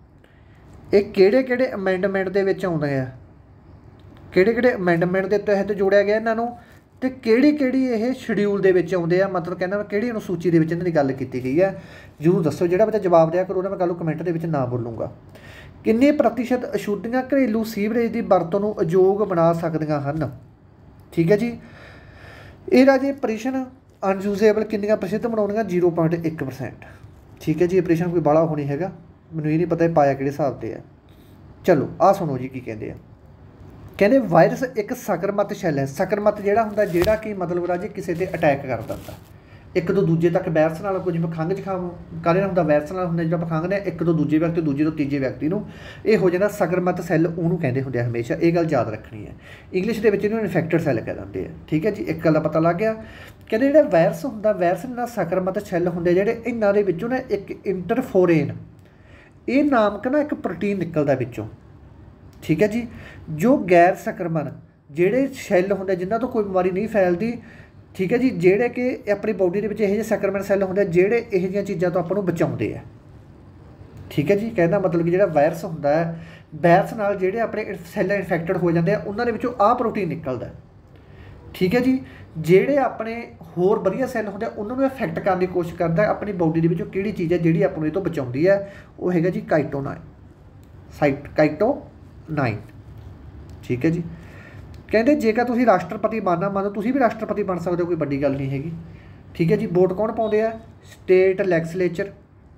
ਇਹ ਕਿਹੜੇ ਕਿਹੜੇ ਅਮੈਂਡਮੈਂਟ ਦੇ ਵਿੱਚ ਆਉਂਦੇ ਆ, ਕਿਹੜੇ ਕਿਹੜੇ ਅਮੈਂਡਮੈਂਟ ਦੇ ਤਹਿਤ ਜੋੜਿਆ ਗਿਆ ਇਹਨਾਂ ਨੂੰ, ਤੇ ਕਿਹੜੀ ਕਿਹੜੀ ਇਹ ਸ਼ਡਿਊਲ ਦੇ ਵਿੱਚ ਆਉਂਦੇ ਆ, ਮਤਲਬ ਕਹਿੰਦਾ ਮੈਂ ਕਿਹੜੀ ਅਨੁਸੂਚੀ ਦੇ ਵਿੱਚ ਇਹਨਾਂ ਦੀ ਗੱਲ ਕੀਤੀ ਗਈ ਹੈ। ਜ਼ਰੂਰ ਦੱਸੋ, ਜਿਹੜਾ ਬੱਚਾ ਜਵਾਬ ਦਿਆ ਕਰੋ ਨਾ ਮੈਂ ਕੱਲ੍ਹ ਨੂੰ ਕਮੈਂਟ ਦੇ ਵਿੱਚ ਨਾ ਬੋਲੂੰਗਾ। ਕਿੰਨੇ ਪ੍ਰਤੀਸ਼ਤ ਅਸ਼ੁੱਧੀਆਂ ਘਰੇਲੂ ਸੀਵਰੇਜ ਦੀ ਵਰਤੋਂ ਨੂੰ ਅਯੋਗ ਬਣਾ ਸਕਦੀਆਂ ਹਨ? ਠੀਕ ਹੈ ਜੀ। ਇਹ ਰਾਜੇ ਪ੍ਰਸ਼ਨ ਅਨਯੂਜ਼ੇਬਲ ਕਿੰਨੀਆਂ ਪ੍ਰਸਿੱਧ ਬਣਾਉਣੀਆਂ? ਜ਼ੀਰੋ ਪੁਆਇੰਟ ਇੱਕ ਪਰਸੈਂਟ। ਠੀਕ ਹੈ ਜੀ। ਇਹ ਪ੍ਰਸ਼ਨ ਕੋਈ ਬਾਹਲਾ ਹੋ ਨਹੀਂ ਹੈਗਾ, ਮੈਨੂੰ ਇਹ ਨਹੀਂ ਪਤਾ ਇਹ ਪਾਇਆ ਕਿਹੜੇ ਹਿਸਾਬ 'ਤੇ ਹੈ। ਚਲੋ ਆਹ ਸੁਣੋ ਜੀ ਕੀ ਕਹਿੰਦੇ ਆ। ਕਹਿੰਦੇ ਵਾਇਰਸ ਇੱਕ ਸਕਰਮਤ ਸ਼ੈਲ ਹੈ। ਸਕਰਮਤ ਜਿਹੜਾ ਹੁੰਦਾ ਜਿਹੜਾ ਕਿ ਮਤਲਬ ਰਾਜੇ ਕਿਸੇ 'ਤੇ ਅਟੈਕ ਕਰ ਦਿੰਦਾ ਇੱਕ ਤੋਂ ਦੂਜੇ ਤੱਕ ਵਾਇਰਸ ਨਾਲ, ਕੁਝ ਖੰਘ ਜ਼ੁਕਾਮ ਕਾਹਦੇ ਨਾਲ ਹੁੰਦਾ? ਵਾਇਰਸ ਨਾਲ ਹੁੰਦਾ। ਜਦੋਂ ਆਪਾਂ ਖੰਘਦੇ ਹਾਂ ਇੱਕ ਤੋਂ ਦੂਜੇ ਵਿਅਕਤੀ, ਦੂਜੇ ਤੋਂ ਤੀਜੇ ਵਿਅਕਤੀ ਨੂੰ, ਇਹ ਹੋ ਜਾਂਦਾ ਸਕਰਮਤ ਸੈੱਲ, ਉਹਨੂੰ ਕਹਿੰਦੇ ਹੁੰਦੇ ਆ ਹਮੇਸ਼ਾ। ਇਹ ਗੱਲ ਯਾਦ ਰੱਖਣੀ ਹੈ। ਇੰਗਲਿਸ਼ ਦੇ ਵਿੱਚ ਇਹਨੂੰ ਇਨਫੈਕਟਡ ਸੈੱਲ ਕਹਿ ਦਿੰਦੇ ਆ। ਠੀਕ ਹੈ ਜੀ। ਇੱਕ ਗੱਲ ਦਾ ਪਤਾ ਲੱਗ ਗਿਆ। ਕਹਿੰਦੇ ਜਿਹੜਾ ਵਾਇਰਸ ਹੁੰਦਾ, ਵਾਇਰਸ ਨਾਲ ਸਕਰਮਤ ਸੈੱਲ ਹੁੰਦੇ ਜਿਹੜੇ, ਇਹਨਾਂ ਦੇ ਵਿੱਚੋਂ ਨਾ ਇੱਕ ਇੰਟਰਫੋਰੇਨ ਇਹ ਨਾਮਕ ਨਾ ਇੱਕ ਪ੍ਰੋਟੀਨ ਨਿਕਲਦਾ ਵਿੱਚੋਂ। ਠੀਕ ਹੈ ਜੀ। ਜੋ ਗੈਰ ਸੰਕਰਮਣ ਜਿਹੜੇ ਸੈੱਲ ਹੁੰਦੇ ਜਿਨ੍ਹਾਂ ਤੋਂ ਕੋਈ ਬਿਮਾਰੀ ਨਹੀਂ ਫੈਲਦੀ, ਠੀਕ ਹੈ ਜੀ, ਜਿਹੜੇ ਕਿ ਆਪਣੀ ਬਾਡੀ ਦੇ ਵਿੱਚ ਇਹੋ ਜਿਹੇ ਸੰਕਰਮਣ ਸੈੱਲ ਹੁੰਦੇ ਜਿਹੜੇ ਇਹੋ ਜਿਹੀਆਂ ਚੀਜ਼ਾਂ ਤੋਂ ਆਪਾਂ ਨੂੰ ਬਚਾਉਂਦੇ ਆ। ਠੀਕ ਹੈ ਜੀ। ਕਹਿੰਦਾ ਮਤਲਬ ਕਿ ਜਿਹੜਾ ਵਾਇਰਸ ਹੁੰਦਾ ਹੈ, ਵਾਇਰਸ ਨਾਲ ਜਿਹੜੇ ਆਪਣੇ ਸੈੱਲ ਇਨਫੈਕਟਡ ਹੋ ਜਾਂਦੇ ਆ ਉਹਨਾਂ ਦੇ ਵਿੱਚੋਂ ਆਹ ਪ੍ਰੋਟੀਨ ਨਿਕਲਦਾ। ਠੀਕ ਹੈ ਜੀ। ਜਿਹੜੇ ਆਪਣੇ ਹੋਰ ਵਧੀਆ ਸੈੱਲ ਹੁੰਦੇ ਆ ਉਹਨਾਂ ਨੂੰ ਇਫੈਕਟ ਕਰਨ ਦੀ ਕੋਸ਼ਿਸ਼ ਕਰਦਾ ਆਪਣੀ ਬਾਡੀ ਦੇ ਵਿੱਚੋਂ ਕਿਹੜੀ ਚੀਜ਼ ਹੈ ਜਿਹੜੀ ਆਪਾਂ ਨੂੰ ਇਹ ਤੋਂ ਬਚਾਉਂਦੀ ਹੈ, ਉਹ ਹੈਗਾ ਜੀ ਕਾਈਟੋਨਾਈਨ, ਸਾਈਟ ਕਾਈਟੋਨਾਈਨ। ਠੀਕ ਹੈ ਜੀ। ਕਹਿੰਦੇ ਜੇਕਰ ਤੁਸੀਂ ਰਾਸ਼ਟਰਪਤੀ ਬਣਨਾ, ਮੰਨ ਲਓ ਤੁਸੀਂ ਵੀ ਰਾਸ਼ਟਰਪਤੀ ਬਣ ਸਕਦੇ ਹੋ, ਕੋਈ ਵੱਡੀ ਗੱਲ ਨਹੀਂ ਹੈਗੀ। ਠੀਕ ਹੈ ਜੀ। ਵੋਟ ਕੌਣ ਪਾਉਂਦੇ ਆ? State legislature.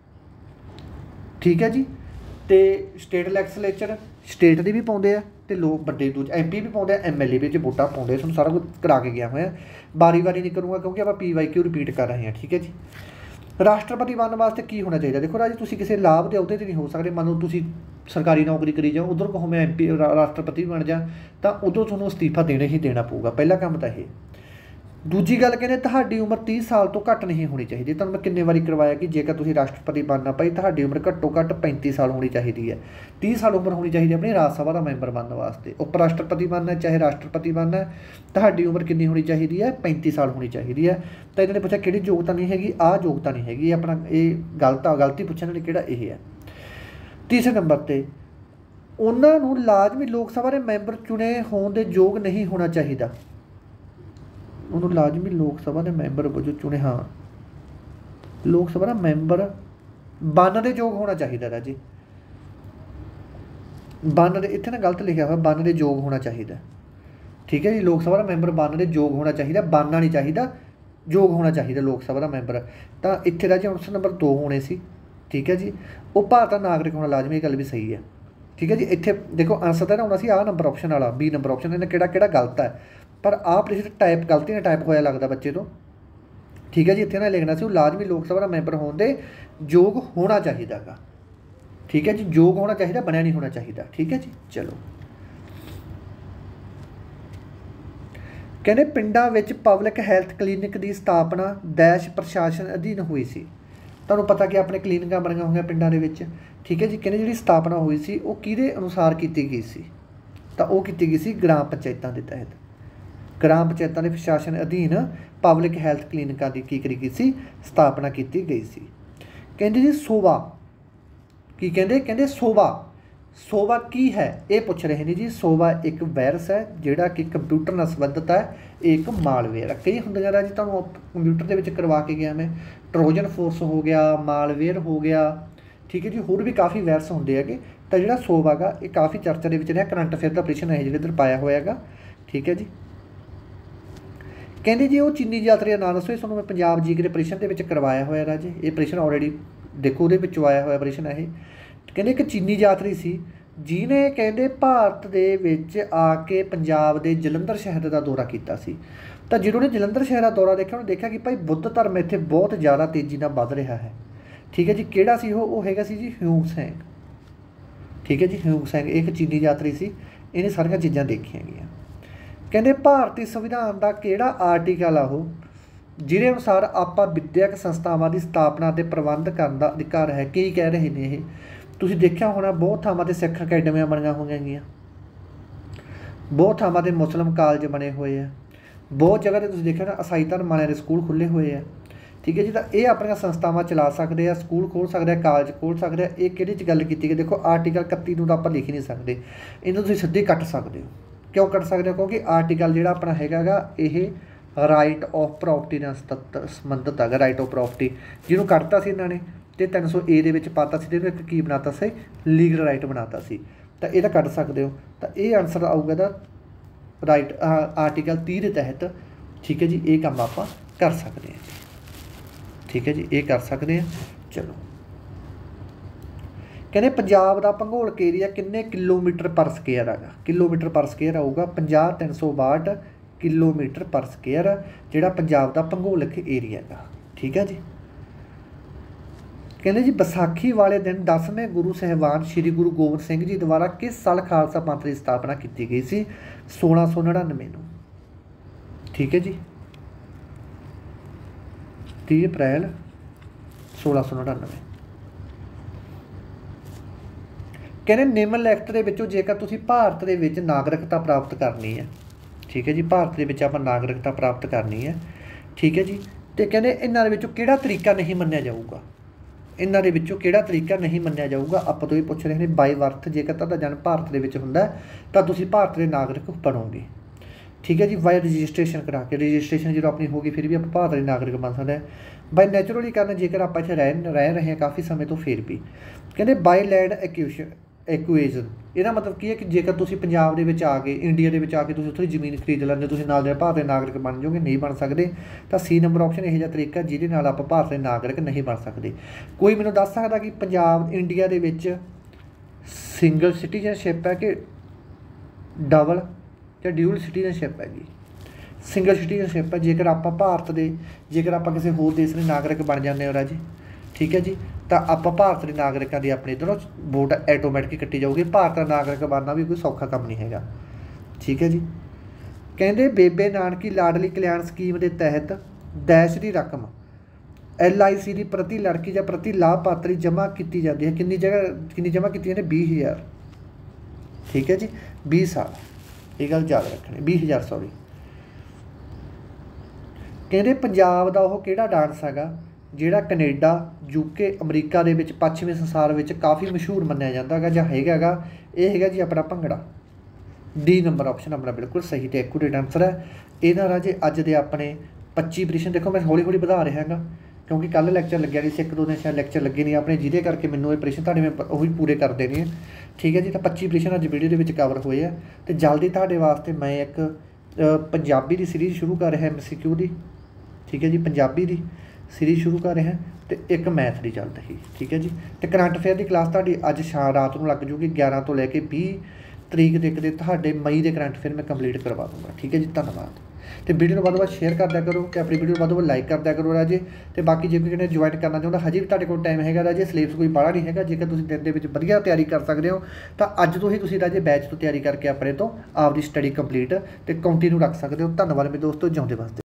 ਠੀਕ ਹੈ ਜੀ। ਅਤੇ ਸਟੇਟ ਲੈਜਿਸਲੇਚਰ ਸਟੇਟ ਦੀ ਵੀ ਪਾਉਂਦੇ ਆ ਅਤੇ ਲੋਕ ਵੱਡੇ ਦੂਜੇ ਐਮ ਪੀ ਵੀ ਪਾਉਂਦੇ ਆ, ਐਮ ਐਲ ਏ ਵਿੱਚ ਵੋਟਾਂ ਪਾਉਂਦੇ ਆ। ਤੁਹਾਨੂੰ ਸਾਰਾ ਕੁਝ ਕਰਾ ਕੇ ਗਿਆ ਹੋਇਆ, ਵਾਰੀ ਵਾਰੀ ਨਹੀਂ ਕਰੂੰਗਾ ਕਿਉਂਕਿ ਆਪਾਂ ਪੀ ਵਾਈ ਕਿਊ ਰਿਪੀਟ ਕਰ ਰਹੇ ਹਾਂ। ਠੀਕ ਹੈ ਜੀ। ਰਾਸ਼ਟਰਪਤੀ ਬਣਨ ਵਾਸਤੇ ਕੀ ਹੋਣਾ ਚਾਹੀਦਾ? ਦੇਖੋ ਰਾਜੇ, ਤੁਸੀਂ ਕਿਸੇ ਲਾਭ ਦੇ ਅਹੁਦੇ 'ਤੇ ਨਹੀਂ ਹੋ ਸਕਦੇ। ਮੰਨ ਲਓ ਤੁਸੀਂ ਸਰਕਾਰੀ ਨੌਕਰੀ ਕਰੀ ਜਾਓ, ਉੱਧਰ ਕਹੋ ਮੈਂ ਐਮ ਪੀ ਰਾਸ਼ਟਰਪਤੀ ਬਣ ਜਾ, ਤਾਂ ਉਦੋਂ ਤੁਹਾਨੂੰ ਅਸਤੀਫਾ ਦੇਣਾ ਹੀ ਦੇਣਾ ਪਊਗਾ। ਪਹਿਲਾ ਕੰਮ ਤਾਂ ਇਹ। ਦੂਜੀ ਗੱਲ ਕਹਿੰਦੇ ਤੁਹਾਡੀ ਉਮਰ ਤੀਹ ਸਾਲ ਤੋਂ ਘੱਟ ਨਹੀਂ ਹੋਣੀ ਚਾਹੀਦੀ। ਤੁਹਾਨੂੰ ਮੈਂ ਕਿੰਨੇ ਵਾਰੀ ਕਰਵਾਇਆ ਕਿ ਜੇਕਰ ਤੁਸੀਂ ਰਾਸ਼ਟਰਪਤੀ ਬਣਨਾ ਭਾਈ ਤੁਹਾਡੀ ਉਮਰ ਘੱਟੋ ਘੱਟ ਪੈਂਤੀ ਸਾਲ ਹੋਣੀ ਚਾਹੀਦੀ ਹੈ। ਤੀਹ ਸਾਲ ਉਮਰ ਹੋਣੀ ਚਾਹੀਦੀ ਆਪਣੀ ਰਾਜ ਸਭਾ ਦਾ ਮੈਂਬਰ ਬਣਨ ਵਾਸਤੇ। ਉਪ ਰਾਸ਼ਟਰਪਤੀ ਬਣਨਾ ਚਾਹੇ ਰਾਸ਼ਟਰਪਤੀ ਬਣਨਾ, ਤੁਹਾਡੀ ਉਮਰ ਕਿੰਨੀ ਹੋਣੀ ਚਾਹੀਦੀ ਹੈ? ਪੈਂਤੀ ਸਾਲ ਹੋਣੀ ਚਾਹੀਦੀ ਹੈ। ਤਾਂ ਇਹਨਾਂ ਨੇ ਪੁੱਛਿਆ ਕਿਹੜੀ ਯੋਗਤਾ ਨਹੀਂ ਹੈਗੀ? ਆਹ ਯੋਗਤਾ ਨਹੀਂ ਹੈਗੀ। ਇਹ ਆਪਣਾ ਇਹ ਗਲਤ ਆ, ਗਲਤੀ ਪੁੱਛਣ ਵਾਲੀ ਕਿਹੜਾ ਇਹ ਹੈ। ਤੀਸਰੇ ਨੰਬਰ 'ਤੇ ਉਹਨਾਂ ਨੂੰ ਲਾਜ਼ਮੀ ਲੋਕ ਸਭਾ ਦੇ ਮੈਂਬਰ ਚੁਣੇ ਹੋਣ ਦੇ ਯੋਗ ਨਹੀਂ ਹੋਣਾ ਚਾਹੀਦਾ। ਉਹਨੂੰ ਲਾਜ਼ਮੀ ਲੋਕ ਸਭਾ ਦੇ ਮੈਂਬਰ ਵਜੋਂ ਚੁਣੇ, ਹਾਂ ਲੋਕ ਸਭਾ ਦਾ ਮੈਂਬਰ ਬਣਨ ਦੇ ਯੋਗ ਹੋਣਾ ਚਾਹੀਦਾ ਰਾਜੀ। ਬਣਨ ਦੇ ਇੱਥੇ ਨਾ ਗਲਤ ਲਿਖਿਆ ਹੋਇਆ, ਬਣਨ ਦੇ ਯੋਗ ਹੋਣਾ ਚਾਹੀਦਾ। ਠੀਕ ਹੈ ਜੀ, ਲੋਕ ਸਭਾ ਦਾ ਮੈਂਬਰ ਬਣਨ ਦੇ ਯੋਗ ਹੋਣਾ ਚਾਹੀਦਾ, ਬਣਨਾ ਨਹੀਂ ਚਾਹੀਦਾ, ਯੋਗ ਹੋਣਾ ਚਾਹੀਦਾ ਲੋਕ ਸਭਾ ਦਾ ਮੈਂਬਰ। ਤਾਂ ਇੱਥੇ ਰਾਜੀ ਆਪਸ਼ਨ ਨੰਬਰ ਦੋ ਹੋਣੇ ਸੀ। ਠੀਕ ਹੈ ਜੀ, ਉਹ ਭਾਰਤ ਦਾ ਨਾਗਰਿਕ ਹੋਣਾ ਲਾਜ਼ਮੀ, ਇਹ ਗੱਲ ਵੀ ਸਹੀ ਹੈ। ਠੀਕ ਹੈ ਜੀ, ਇੱਥੇ ਦੇਖੋ ਆਂਸਰ ਤਾਂ ਨਾ ਆਉਣਾ ਸੀ ਆਹ ਨੰਬਰ ਆਪਸ਼ਨ ਵਾਲਾ, ਬੀ ਨੰਬਰ ਆਪਸ਼ਨ। ਇਹਨੇ ਕਿਹੜਾ ਕਿਹੜਾ ਗਲਤ ਹੈ, ਪਰ ਆਹ ਪ੍ਰਸ਼ਨ ਟਾਈਪ ਗਲਤੀ ਨਾਲ ਟਾਈਪ ਹੋਇਆ ਲੱਗਦਾ ਬੱਚੇ ਤੋਂ। ਠੀਕ ਹੈ ਜੀ, ਇੱਥੇ ਨਾ ਲਿਖਣਾ ਸੀ ਉਹ ਲਾਜ਼ਮੀ ਲੋਕ ਸਭਾ ਦਾ ਮੈਂਬਰ ਹੋਣ ਦੇ ਯੋਗ ਹੋਣਾ ਚਾਹੀਦਾ ਗਾ। ਠੀਕ ਹੈ ਜੀ, ਯੋਗ ਹੋਣਾ ਚਾਹੀਦਾ, ਬਣਿਆ ਨਹੀਂ ਹੋਣਾ ਚਾਹੀਦਾ। ਠੀਕ ਹੈ ਜੀ, ਚਲੋ ਕਹਿੰਦੇ ਪਿੰਡਾਂ ਵਿੱਚ ਪਬਲਿਕ ਹੈਲਥ ਕਲੀਨਿਕ ਦੀ ਸਥਾਪਨਾ ਦੇਸ਼ ਪ੍ਰਸ਼ਾਸਨ ਅਧੀਨ ਹੋਈ ਸੀ। ਤੁਹਾਨੂੰ ਪਤਾ ਕਿ ਆਪਣੇ ਕਲੀਨਿਕਾਂ ਬਣੀਆਂ ਹੋਈਆਂ ਪਿੰਡਾਂ ਦੇ ਵਿੱਚ। ਠੀਕ ਹੈ ਜੀ, ਕਹਿੰਦੇ ਜਿਹੜੀ ਸਥਾਪਨਾ ਹੋਈ ਸੀ ਉਹ ਕਿਹਦੇ ਅਨੁਸਾਰ ਕੀਤੀ ਗਈ ਸੀ? ਤਾਂ ਉਹ ਕੀਤੀ ਗਈ ਸੀ ਗ੍ਰਾਮ ਪੰਚਾਇਤਾਂ ਦੇ ਤਹਿਤ। ਗ੍ਰਾਮ ਪੰਚਾਇਤਾਂ ਦੇ ਪ੍ਰਸ਼ਾਸਨ ਅਧੀਨ ਪਬਲਿਕ ਹੈਲਥ ਕਲੀਨਿਕਾਂ ਦੀ ਕੀ ਕਰੀ ਗਈ ਸੀ? ਸਥਾਪਨਾ ਕੀਤੀ ਗਈ ਸੀ। ਕਹਿੰਦੇ ਜੀ ਸੋਵਾ ਕੀ ਕਹਿੰਦੇ? ਕਹਿੰਦੇ ਸੋਵਾ, ਸੋਵਾ ਕੀ ਹੈ ਇਹ ਪੁੱਛ ਰਹੇ ਨੇ ਜੀ। ਸੋਵਾ ਇੱਕ ਵਾਇਰਸ ਹੈ ਜਿਹੜਾ ਕਿ ਕੰਪਿਊਟਰ ਨਾਲ ਸੰਬੰਧਿਤ ਹੈ। ਇਹ ਇੱਕ ਮਾਲਵੇਅਰ ਹੈ। ਕਈ ਹੁੰਦੀਆਂ ਰਾਜੀ ਤੁਹਾਨੂੰ ਕੰਪਿਊਟਰ ਦੇ ਵਿੱਚ ਕਰਵਾ ਕੇ ਗਿਆ ਮੈਂ, ਟਰੋਜਨ ਫੋਰਸ ਹੋ ਗਿਆ, ਮਾਲਵੇਅਰ ਹੋ ਗਿਆ। ਠੀਕ ਹੈ ਜੀ, ਹੋਰ ਵੀ ਕਾਫੀ ਵਾਇਰਸ ਹੁੰਦੇ ਹੈਗੇ। ਤਾਂ ਜਿਹੜਾ ਸੋਵਾ ਗਾ ਇਹ ਕਾਫੀ ਚਰਚਾ ਦੇ ਵਿੱਚ ਰਿਹਾ। ਕਰੰਟ ਅਫੇਅਰ ਦਾ ਆਪਰੇਸ਼ਨ ਹੈ ਜਿਹੜੇ ਇੱਧਰ ਪਾਇਆ ਹੋਇਆ ਹੈਗਾ। ਠੀਕ ਹੈ ਜੀ, ਕਹਿੰਦੇ ਜੀ ਉਹ ਚੀਨੀ ਯਾਤਰੀ ਦਾ ਨਾਂ ਦੱਸੋ। ਇਸ ਨੂੰ ਮੈਂ ਪੰਜਾਬ ਜੀ ਕੇ ਦੇ ਆਪਰੇਸ਼ਨ ਦੇ ਵਿੱਚ ਕਰਵਾਇਆ ਹੋਇਆ ਰਾਜੇ। ਇਹ ਆਪਰੇਸ਼ਨ ਆਲਰੇਡੀ ਦੇਖੋ ਉਹਦੇ ਵਿੱਚੋਂ ਆਇਆ ਹੋਇਆ ਆਪਰੇਸ਼ਨ ਹੈ ਇਹ। ਕਹਿੰਦੇ ਇੱਕ ਚੀਨੀ ਯਾਤਰੀ ਸੀ ਜਿਹਨੇ ਕਹਿੰਦੇ ਭਾਰਤ ਦੇ ਵਿੱਚ ਆ ਕੇ ਪੰਜਾਬ ਦੇ ਜਲੰਧਰ ਸ਼ਹਿਰ ਦਾ ਦੌਰਾ ਕੀਤਾ ਸੀ। ਤਾਂ ਜਦੋਂ ਉਹਨੇ ਜਲੰਧਰ ਸ਼ਹਿਰ ਦਾ ਦੌਰਾ ਦੇਖਿਆ ਉਹਨੇ ਦੇਖਿਆ ਕਿ ਭਾਈ ਬੁੱਧ ਧਰਮ ਇੱਥੇ ਬਹੁਤ ਜ਼ਿਆਦਾ ਤੇਜ਼ੀ ਨਾਲ ਵੱਧ ਰਿਹਾ ਹੈ। ਠੀਕ ਹੈ ਜੀ, ਕਿਹੜਾ ਸੀ ਉਹ? ਉਹ ਹੈਗਾ ਸੀ ਜੀ ਹਿਊਂਗ ਸੈਂਗ। ਠੀਕ ਹੈ ਜੀ, ਹਿਊਂਗ ਸੈਂਗ ਇੱਕ ਚੀਨੀ ਯਾਤਰੀ ਸੀ। ਇਹਨੇ ਸਾਰੀਆਂ ਚੀਜ਼ਾਂ ਦੇਖੀਆਂ ਗਈਆਂ। ਕਹਿੰਦੇ ਭਾਰਤੀ ਸੰਵਿਧਾਨ ਦਾ ਕਿਹੜਾ ਆਰਟੀਕਲ ਆ ਉਹ ਜਿਹਦੇ ਅਨੁਸਾਰ ਆਪਾਂ ਵਿੱਦਿਅਕ ਸੰਸਥਾਵਾਂ ਦੀ ਸਥਾਪਨਾ ਅਤੇ ਪ੍ਰਬੰਧ ਕਰਨ ਦਾ ਅਧਿਕਾਰ ਹੈ? ਕੀ ਕਹਿ ਰਹੇ ਨੇ ਇਹ? ਤੁਸੀਂ ਦੇਖਿਆ ਹੋਣਾ ਬਹੁਤ ਥਾਵਾਂ 'ਤੇ ਸਿੱਖ ਅਕੈਡਮੀਆਂ ਬਣੀਆਂ ਹੋਈਆਂ ਹੈਗੀਆਂ, ਬਹੁਤ ਥਾਵਾਂ 'ਤੇ ਮੁਸਲਿਮ ਕਾਲਜ ਬਣੇ ਹੋਏ ਆ, ਬਹੁਤ ਜਗ੍ਹਾ 'ਤੇ ਤੁਸੀਂ ਦੇਖਿਆ ਨਾ ਈਸਾਈ ਧਰਮ ਵਾਲਿਆਂ ਦੇ ਸਕੂਲ ਖੁੱਲ੍ਹੇ ਹੋਏ ਆ। ਠੀਕ ਹੈ ਜੀ, ਤਾਂ ਇਹ ਆਪਣੀਆਂ ਸੰਸਥਾਵਾਂ ਚਲਾ ਸਕਦੇ ਆ, ਸਕੂਲ ਖੋਲ੍ਹ ਸਕਦੇ ਆ, ਕਾਲਜ ਖੋਲ੍ਹ ਸਕਦੇ ਆ। ਇਹ ਕਿਹੜੀ 'ਚ ਗੱਲ ਕੀਤੀ ਗਈ? ਦੇਖੋ ਆਰਟੀਕਲ ਇਕੱਤੀ ਨੂੰ ਤਾਂ ਆਪਾਂ ਲਿਖ ਹੀ ਨਹੀਂ ਸਕਦੇ, ਇਹਨੂੰ ਤੁਸੀਂ ਸਿੱਧੇ ਕੱਟ ਸਕਦੇ ਹੋ। ਕਿਉਂ ਕੱਟ ਸਕਦੇ ਹੋ? ਕਿਉਂਕਿ ਆਰਟੀਕਲ ਜਿਹੜਾ ਆਪਣਾ ਹੈਗਾ ਗਾ ਇਹ ਰਾਈਟ ਆਫ ਪ੍ਰੋਪਰਟੀ ਨਾਲ ਸੰਬੰਧਿਤ ਹੈਗਾ। ਰਾਈਟ ਆਫ ਪ੍ਰੋਪਰਟੀ ਜਿਹਨੂੰ ਕੱਢਤਾ ਸੀ ਇਹਨਾਂ ਨੇ ਅਤੇ ਤਿੰਨ ਸੌ ਏ ਦੇ ਵਿੱਚ ਪਾਤਾ ਸੀ, ਇਹਨੂੰ ਇੱਕ ਕੀ ਬਣਾਤਾ ਸੀ? ਲੀਗਲ ਰਾਈਟ ਬਣਾਤਾ ਸੀ। ਤਾਂ ਇਹ ਤਾਂ ਕੱਢ ਸਕਦੇ ਹੋ। ਤਾਂ ਇਹ ਆਨਸਰ ਆਊਗਾ ਦਾ ਰਾਈਟ ਆਰਟੀਕਲ ਤੀਹ ਦੇ ਤਹਿਤ। ਠੀਕ ਹੈ ਜੀ, ਇਹ ਕੰਮ ਆਪਾਂ ਕਰ ਸਕਦੇ ਹਾਂ ਜੀ। ਠੀਕ ਹੈ ਜੀ, ਇਹ ਕਰ ਸਕਦੇ ਹਾਂ। ਚਲੋ ਕਹਿੰਦੇ ਪੰਜਾਬ ਦਾ ਭੂਗੋਲਿਕ ਏਰੀਆ ਕਿੰਨੇ ਕਿਲੋਮੀਟਰ ਪਰ ਸਕੇਅਰ ਹੈਗਾ? ਕਿਲੋਮੀਟਰ ਪਰ ਸਕੇਅਰ ਆਊਗਾ ਪੰਜਾਹ ਤਿੰਨ ਸੌ ਬਾਹਠ ਕਿਲੋਮੀਟਰ ਪਰ ਸਕੇਅਰ ਜਿਹੜਾ ਪੰਜਾਬ ਦਾ ਭੂਗੋਲਿਕ ਏਰੀਆ ਹੈਗਾ। ਠੀਕ ਹੈ ਜੀ, ਕਹਿੰਦੇ ਜੀ ਵਿਸਾਖੀ ਵਾਲੇ ਦਿਨ ਦਸਵੇਂ ਗੁਰੂ ਸਾਹਿਬਾਨ ਸ਼੍ਰੀ ਗੁਰੂ ਗੋਬਿੰਦ ਸਿੰਘ ਜੀ ਦੁਆਰਾ ਕਿਸ ਸਾਲ ਖਾਲਸਾ ਪੰਥ ਦੀ ਸਥਾਪਨਾ ਕੀਤੀ ਗਈ ਸੀ? ਸੋਲਾਂ ਸੌ ਨੜਿਨਵੇਂ ਨੂੰ। ਠੀਕ ਹੈ ਜੀ, ਤੀਹ ਅਪ੍ਰੈਲ ਸੋਲਾਂ ਸੌ ਨੜਿਨਵੇਂ। ਕਹਿੰਦੇ ਨਿਮਨ ਲਿਖਤ ਦੇ ਵਿੱਚੋਂ ਜੇਕਰ ਤੁਸੀਂ ਭਾਰਤ ਦੇ ਵਿੱਚ ਨਾਗਰਿਕਤਾ ਪ੍ਰਾਪਤ ਕਰਨੀ ਹੈ। ਠੀਕ ਹੈ ਜੀ, ਭਾਰਤ ਦੇ ਵਿੱਚ ਆਪਾਂ ਨਾਗਰਿਕਤਾ ਪ੍ਰਾਪਤ ਕਰਨੀ ਹੈ। ਠੀਕ ਹੈ ਜੀ, ਅਤੇ ਕਹਿੰਦੇ ਇਹਨਾਂ ਦੇ ਵਿੱਚੋਂ ਕਿਹੜਾ ਤਰੀਕਾ ਨਹੀਂ ਮੰਨਿਆ ਜਾਊਗਾ? ਇਹਨਾਂ ਦੇ ਵਿੱਚੋਂ ਕਿਹੜਾ ਤਰੀਕਾ ਨਹੀਂ ਮੰਨਿਆ ਜਾਊਗਾ? ਆਪਾਂ ਤੋਂ ਇਹ ਪੁੱਛ ਰਹੇ ਨੇ ਬਾਈ ਬਰਥ। ਜੇਕਰ ਤੁਹਾਡਾ ਜਨਮ ਭਾਰਤ ਦੇ ਵਿੱਚ ਹੁੰਦਾ ਤਾਂ ਤੁਸੀਂ ਭਾਰਤ ਦੇ ਨਾਗਰਿਕ ਬਣੋਗੇ। ਠੀਕ ਹੈ ਜੀ, ਬਾਈ ਰਜਿਸਟ੍ਰੇਸ਼ਨ ਕਰਾ ਕੇ, ਰਜਿਸਟ੍ਰੇਸ਼ਨ ਜਦੋਂ ਆਪਣੀ ਹੋਊਗੀ ਫਿਰ ਵੀ ਆਪਾਂ ਭਾਰਤ ਦੇ ਨਾਗਰਿਕ ਬਣ ਸਕਦੇ ਹਾਂ। ਬਾਈ ਨੈਚੁਰਲੀ ਕਰਨਾ ਜੇਕਰ ਆਪਾਂ ਇੱਥੇ ਰਹਿ ਰਹਿ ਰਹੇ ਹਾਂ ਕਾਫੀ ਸਮੇਂ ਤੋਂ ਫਿਰ ਵੀ। ਕਹਿੰਦੇ ਬਾਈ ਲੈਂਡ ਐਕਿਊਸ਼ਨ ਐਕੁਏਜ਼ਨ ਇਹਦਾ ਮਤਲਬ ਕੀ ਹੈ ਕਿ ਜੇਕਰ ਤੁਸੀਂ ਪੰਜਾਬ ਦੇ ਵਿੱਚ ਆ ਕੇ, ਇੰਡੀਆ ਦੇ ਵਿੱਚ ਆ ਕੇ ਤੁਸੀਂ ਉੱਥੇ ਜ਼ਮੀਨ ਖਰੀਦ ਲੈਂਦੇ, ਤੁਸੀਂ ਨਾਲ ਦੇ ਭਾਰਤ ਦੇ ਨਾਗਰਿਕ ਬਣ ਜਾਓਗੇ? ਨਹੀਂ ਬਣ ਸਕਦੇ। ਤਾਂ ਸੀ ਨੰਬਰ ਆਪਸ਼ਨ ਇਹੋ ਜਿਹਾ ਤਰੀਕਾ ਜਿਹਦੇ ਨਾਲ ਆਪਾਂ ਭਾਰਤ ਦੇ ਨਾਗਰਿਕ ਨਹੀਂ ਬਣ ਸਕਦੇ। ਕੋਈ ਮੈਨੂੰ ਦੱਸ ਸਕਦਾ ਕਿ ਪੰਜਾਬ ਇੰਡੀਆ ਦੇ ਵਿੱਚ ਸਿੰਗਲ ਸਿਟੀਜ਼ਨਸ਼ਿਪ ਹੈ ਕਿ ਡਬਲ ਜਾਂ ਡਿਊਲ ਸਿਟੀਜ਼ਨਸ਼ਿਪ ਹੈਗੀ? ਸਿੰਗਲ ਸਿਟੀਜ਼ਨਸ਼ਿਪ ਹੈ। ਜੇਕਰ ਆਪਾਂ ਭਾਰਤ ਦੇ ਜੇਕਰ ਆਪਾਂ ਕਿਸੇ ਹੋਰ ਦੇਸ਼ ਦੇ ਨਾਗਰਿਕ ਬਣ ਜਾਂਦੇ ਹੋ ਰਾਜੀ, ਠੀਕ ਹੈ ਜੀ, ਤਾਂ ਆਪਾਂ ਭਾਰਤ ਦੇ ਨਾਗਰਿਕਾਂ ਦੀ ਆਪਣੇ ਇੱਧਰੋਂ ਵੋਟ ਆਟੋਮੈਟਿਕ ਕੱਟੀ ਜਾਊਗੀ। ਭਾਰਤ ਦਾ ਨਾਗਰਿਕ ਬਣਨਾ ਵੀ ਕੋਈ ਸੌਖਾ ਕੰਮ ਨਹੀਂ ਹੈਗਾ। ਠੀਕ ਹੈ ਜੀ, ਕਹਿੰਦੇ ਬੇਬੇ ਨਾਨਕੀ ਲਾਡਲੀ ਕਲਿਆਣ ਸਕੀਮ ਦੇ ਤਹਿਤ ਡੈਸ਼ ਦੀ ਰਕਮ ਐਲ ਆਈ ਸੀ ਦੀ ਪ੍ਰਤੀ ਲੜਕੀ ਜਾਂ ਪ੍ਰਤੀ ਲਾਭਪਾਤਰੀ ਜਮ੍ਹਾਂ ਕੀਤੀ ਜਾਂਦੀ ਹੈ। ਕਿੰਨੀ ਜਗ੍ਹਾ ਕਿੰਨੀ ਜਮ੍ਹਾਂ ਕੀਤੀ ਜਾਂਦੀ? ਵੀਹ ਹਜ਼ਾਰ। ਠੀਕ ਹੈ ਜੀ, ਵੀਹ ਸਾਲ। ਇਹ ਗੱਲ ਯਾਦ ਰੱਖਣੀ, ਵੀਹ ਹਜ਼ਾਰ ਸੌਰੀ। ਕਹਿੰਦੇ ਪੰਜਾਬ ਦਾ ਉਹ ਕਿਹੜਾ ਡਾਂਸ ਹੈਗਾ ਜਿਹੜਾ ਕੈਨੇਡਾ, ਯੂਕੇ, ਅਮਰੀਕਾ ਦੇ ਵਿੱਚ ਪੱਛਮੀ ਸੰਸਾਰ ਵਿੱਚ ਕਾਫੀ ਮਸ਼ਹੂਰ ਮੰਨਿਆ ਜਾਂਦਾ ਹੈਗਾ ਜਾਂ ਹੈਗਾ ਗਾ? ਇਹ ਹੈਗਾ ਜੀ ਆਪਣਾ ਭੰਗੜਾ। ਡੀ ਨੰਬਰ ਆਪਸ਼ਨ ਆਪਣਾ ਬਿਲਕੁਲ ਸਹੀ ਅਤੇ ਐਕੂਰੇਟ ਆਨਸਰ ਹੈ। ਇਹਦਾ ਰਾਜੇ ਅੱਜ ਦੇ ਆਪਣੇ ਪੱਚੀ ਪ੍ਰਸ਼ਨ, ਦੇਖੋ ਮੈਂ ਹੌਲੀ ਹੌਲੀ ਵਧਾ ਰਿਹਾ ਹੈਗਾ ਕਿਉਂਕਿ ਕੱਲ੍ਹ ਲੈਕਚਰ ਲੱਗਿਆ ਨਹੀਂ ਸੀ, ਇੱਕ ਦੋ ਦਿਨ ਸ਼ਾਇਦ ਲੈਕਚਰ ਲੱਗੇ ਨਹੀਂ ਆਪਣੇ, ਜਿਹਦੇ ਕਰਕੇ ਮੈਨੂੰ ਇਹ ਪ੍ਰਸ਼ਨ ਤੁਹਾਡੇ ਮੈਂ ਉਹੀ ਪੂਰੇ ਕਰ ਦੇਣੇ ਹੈ। ਠੀਕ ਹੈ ਜੀ, ਤਾਂ ਪੱਚੀ ਪ੍ਰਸ਼ਨ ਅੱਜ ਵੀਡੀਓ ਦੇ ਵਿੱਚ ਕਵਰ ਹੋਏ ਆ ਅਤੇ ਜਲਦੀ ਤੁਹਾਡੇ ਵਾਸਤੇ ਮੈਂ ਇੱਕ ਪੰਜਾਬੀ ਦੀ ਸੀਰੀਜ਼ ਸ਼ੁਰੂ ਕਰ ਰਿਹਾ ਐਮ ਸੀ ਕਿਊ ਦੀ। ਠੀਕ ਹੈ ਜੀ, ਪੰਜਾਬੀ ਦੀ ਸੀਰੀਜ਼ ਸ਼ੁਰੂ ਕਰ ਰਿਹਾ ਅਤੇ ਇੱਕ ਮੈਥ ਦੀ ਚੱਲ ਰਹੀ। ਠੀਕ ਹੈ ਜੀ, ਅਤੇ ਕਰੰਟ ਅਫੇਅਰ ਦੀ ਕਲਾਸ ਤੁਹਾਡੀ ਅੱਜ ਸ਼ਾਮ ਰਾਤ ਨੂੰ ਲੱਗ ਜੂਗੀ ਗਿਆਰਾਂ ਤੋਂ ਲੈ ਕੇ ਵੀਹ ਤਰੀਕ ਦੇ ਦੇ ਤੁਹਾਡੇ ਮਈ ਦੇ ਕਰੰਟ ਅਫੇਅਰ ਮੈਂ ਕੰਪਲੀਟ ਕਰਵਾ ਦੂੰਗਾ। ਠੀਕ ਹੈ ਜੀ, ਧੰਨਵਾਦ। ਅਤੇ ਵੀਡੀਓ ਨੂੰ ਵੱਧ ਤੋਂ ਵੱਧ ਸ਼ੇਅਰ ਕਰ ਦਿਆ ਕਰੋ ਅਤੇ ਆਪਣੀ ਵੀਡੀਓ ਨੂੰ ਵੱਧ ਤੋਂ ਵੱਧ ਲਾਈਕ ਕਰ ਦਿਆ ਕਰੋ ਰਾਜੇ। ਅਤੇ ਬਾਕੀ ਜੇ ਕੋਈ ਕਹਿੰਦੇ ਜੁਆਇਨ ਕਰਨਾ ਚਾਹੁੰਦਾ, ਹਜੇ ਵੀ ਤੁਹਾਡੇ ਕੋਲ ਟਾਈਮ ਹੈਗਾ ਰਾਜੇ, ਸਿਲੇਬਸ ਕੋਈ ਬਾਹਲਾ ਨਹੀਂ ਹੈਗਾ। ਜੇਕਰ ਤੁਸੀਂ ਦਿਨ ਦੇ ਵਿੱਚ ਵਧੀਆ ਤਿਆਰੀ ਕਰ ਸਕਦੇ ਹੋ ਤਾਂ ਅੱਜ ਤੋਂ ਹੀ ਤੁਸੀਂ ਰਾਜੇ ਬੈਚ ਤੋਂ ਤਿਆਰੀ ਕਰਕੇ ਆਪਣੇ ਤੋਂ ਆਪਦੀ ਸਟੱਡੀ ਕੰਪਲੀਟ ਅਤੇ ਕੰਟੀਨਿਊ ਰੱਖ ਸਕਦੇ ਹੋ। ਧੰਨਵਾਦ ਮੇਰੇ ਦੋਸਤੋ, ਜਿਉਂਦੇ ਵਾਸਤੇ।